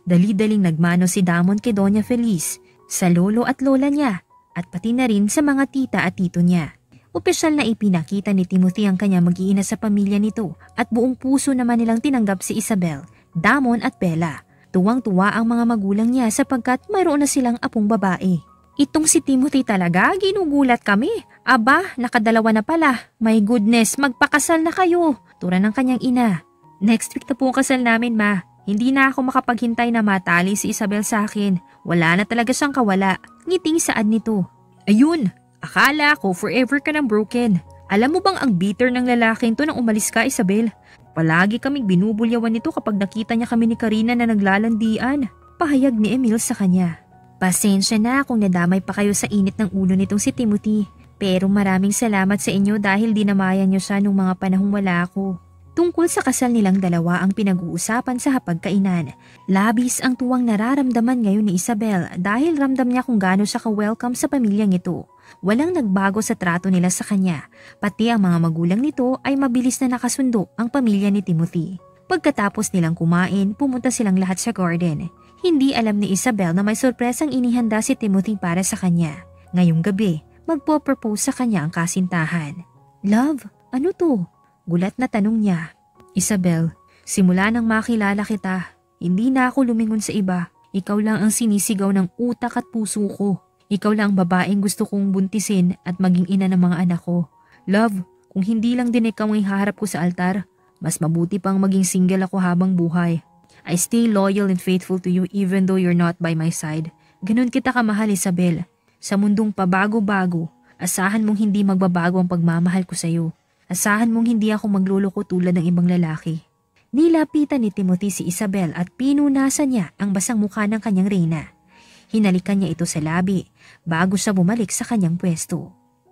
Dali-daling nagmano si Damon kay Doña Feliz, sa lolo at lola niya, at pati na rin sa mga tita at tito niya. Opisyal na ipinakita ni Timothy ang kanya mag-iina sa pamilya nito at buong puso naman nilang tinanggap si Isabel, Damon at Bella. Tuwang-tuwa ang mga magulang niya sapagkat mayroon na silang apong babae. Itong si Timothy talaga, ginugulat kami. Aba, nakadalawa na pala. My goodness, magpakasal na kayo. Tura ng kanyang ina. Next week na po ang kasal namin, ma. Hindi na ako makapaghintay na matali si Isabel sa akin. Wala na talaga siyang kawala. Ngiting saad nito. Ayun, akala ko forever ka nang broken. Alam mo bang ang bitter ng lalaking to nang umalis ka, Isabel? Palagi kaming binubulyawan nito kapag nakita niya kami ni Karina na naglalandian. Pahayag ni Emil sa kanya. Pasensya na kung nadamay pa kayo sa init ng ulo nitong si Timothy. Pero maraming salamat sa inyo dahil dinamayan niyo siya nung mga panahong wala ako. Tungkol sa kasal nilang dalawa ang pinag-uusapan sa hapagkainan. Labis ang tuwang nararamdaman ngayon ni Isabel dahil ramdam niya kung gaano siya ka-welcome sa pamilyang ito. Walang nagbago sa trato nila sa kanya. Pati ang mga magulang nito ay mabilis na nakasundo ang pamilya ni Timothy. Pagkatapos nilang kumain, pumunta silang lahat sa garden. Hindi alam ni Isabel na may sorpresang inihanda si Timothy para sa kanya. Ngayong gabi, magpo-propose sa kanya ang kasintahan. Love, ano to? Gulat na tanong niya. Isabel, simula nang makilala kita, hindi na ako lumingon sa iba. Ikaw lang ang sinisigaw ng utak at puso ko. Ikaw lang ang babaeng gusto kong buntisin at maging ina ng mga anak ko. Love, kung hindi lang din ikaw ang ihaharap ko sa altar, mas mabuti pang maging single ako habang buhay. I stay loyal and faithful to you even though you're not by my side. Ganun kita kamahal, Isabel. Sa mundong pabago-bago, asahan mong hindi magbabago ang pagmamahal ko sa iyo. Asahan mong hindi ako magluloko tulad ng ibang lalaki. Nilapitan ni Timothy si Isabel at pinunasan niya ang basang mukha ng kanyang reyna. Hinalikan niya ito sa labi bago siya bumalik sa kanyang pwesto.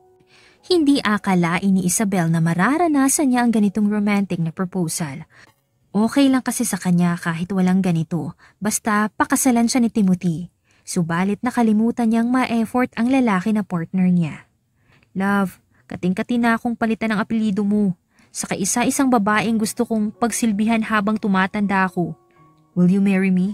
Hindi akalain ni Isabel na mararanasan niya ang ganitong romantic na proposal. Okay lang kasi sa kanya kahit walang ganito, basta pakasalan siya ni Timothy. Subalit nakalimutan niyang ma-effort ang lalaki na partner niya. Love, kating-kati na akong palitan ang apelido mo. Saka isa-isang babaeng gusto kong pagsilbihan habang tumatanda ako. Will you marry me?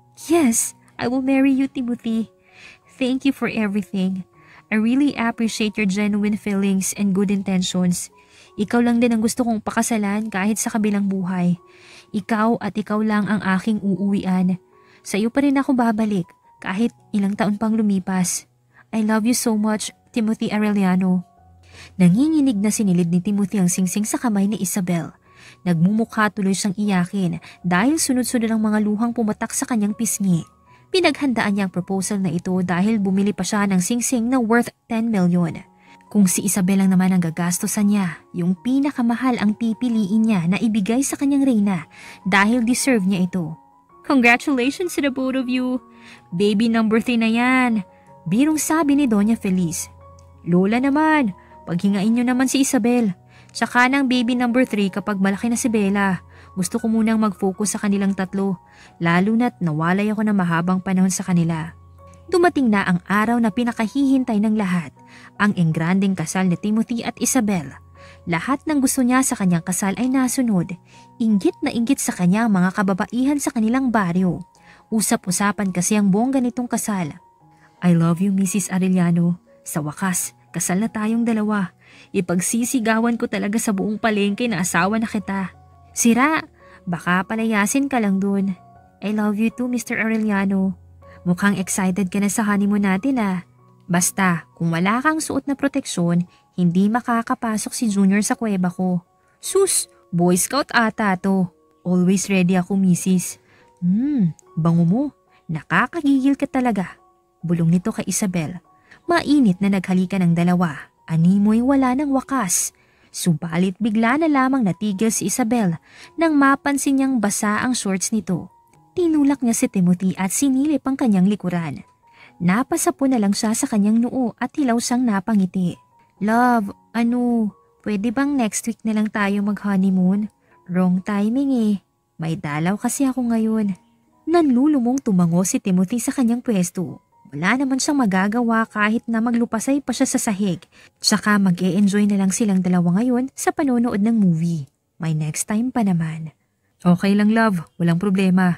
Yes, I will marry you, Timothy. Thank you for everything. I really appreciate your genuine feelings and good intentions. Ikaw lang din ang gusto kong pakasalan kahit sa kabilang buhay. Ikaw at ikaw lang ang aking uuwian. Sa iyo pa rin ako babalik kahit ilang taon pang lumipas. I love you so much, Timothy Arellano. Nanginginig na sinilid ni Timothy ang singsing sa kamay ni Isabel. Nagmumukha tuloy siyang iyakin dahil sunod-sunod ang mga luhang pumatak sa kanyang pisngi. Pinaghandaan niya ang proposal na ito dahil bumili pa siya ng singsing na worth ten million. Kung si Isabel lang naman ang gagastosan niya, yung pinakamahal ang pipiliin niya na ibigay sa kanyang reyna dahil deserve niya ito. Congratulations to the both of you! Baby number three na yan! Birong sabi ni Doña Feliz. Lola naman, paghingain niyo naman si Isabel. Tsaka ng baby number three kapag malaki na si Bella. Gusto ko munang mag-focus sa kanilang tatlo, lalo na't nawalay ako ng mahabang panahon sa kanila. Dumating na ang araw na pinakahihintay ng lahat, ang engranding kasal ni Timothy at Isabel. Lahat ng gusto niya sa kanyang kasal ay nasunod. Inggit na inggit sa kanya ang mga kababaihan sa kanilang baryo. Usap-usapan kasi ang bongga nitong kasal. I love you, Missus Arellano. Sa wakas, kasal na tayong dalawa. Ipagsisigawan ko talaga sa buong palengke na asawa na kita. Sira, baka palayasin ka lang dun. I love you too, Mister Arellano. Mukhang excited ka na sa honeymoon natin ah. Basta, kung wala kang suot na proteksyon, hindi makakapasok si Junior sa kuweba ko. Sus, Boy Scout ata to. Always ready ako, Missus Hmm, bango mo. Nakakagigil ka talaga. Bulong nito kay Isabel. Mainit na naghalikan ng dalawa. Animoy wala ng wakas. Subalit bigla na lamang natigil si Isabel nang mapansin niyang basa ang shorts nito. Tinulak niya si Timothy at sinilip ang kanyang likuran. Napasapo na lang siya sa kanyang noo at hilaw siyang napangiti. Love, ano, pwede bang next week na lang tayo mag-honeymoon? Wrong timing eh. May dalaw kasi ako ngayon. Nanlulumong tumango si Timothy sa kanyang pwesto. Wala naman siyang magagawa kahit na maglupasay pa siya sa sahig. Tsaka mag-e-enjoy na lang silang dalawa ngayon sa panonood ng movie. May next time pa naman. Okay lang love, walang problema.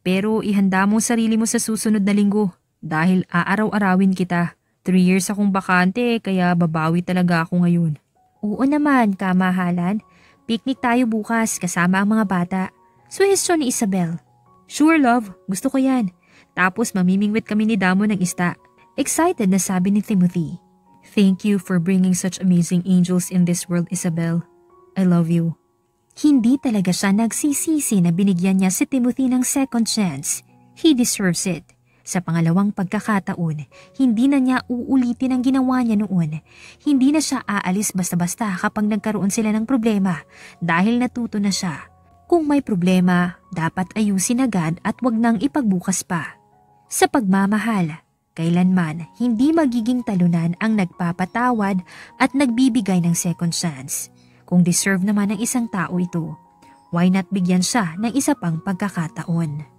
Pero ihanda mo sarili mo sa susunod na linggo dahil aaraw-arawin kita. Three years akong bakante kaya babawi talaga ako ngayon. Oo naman, kamahalan. Picnic tayo bukas kasama ang mga bata. Suhestyon ni Isabel. Sure love, gusto ko yan. Tapos mamimingwit kami ni Damo ng isda. Excited na sabi ni Timothy. Thank you for bringing such amazing angels in this world, Isabel. I love you. Hindi talaga siya nagsisisi na binigyan niya si Timothy ng second chance. He deserves it. Sa pangalawang pagkakataon, hindi na niya uulitin ang ginawa niya noon. Hindi na siya aalis basta-basta kapag nagkaroon sila ng problema dahil natuto na siya. Kung may problema, dapat ayusin agad at wag nang ipagbukas pa. Sa pagmamahal, kailanman hindi magiging talunan ang nagpapatawad at nagbibigay ng second chance. Kung deserve naman ng isang tao ito, why not bigyan siya ng isa pang pagkakataon?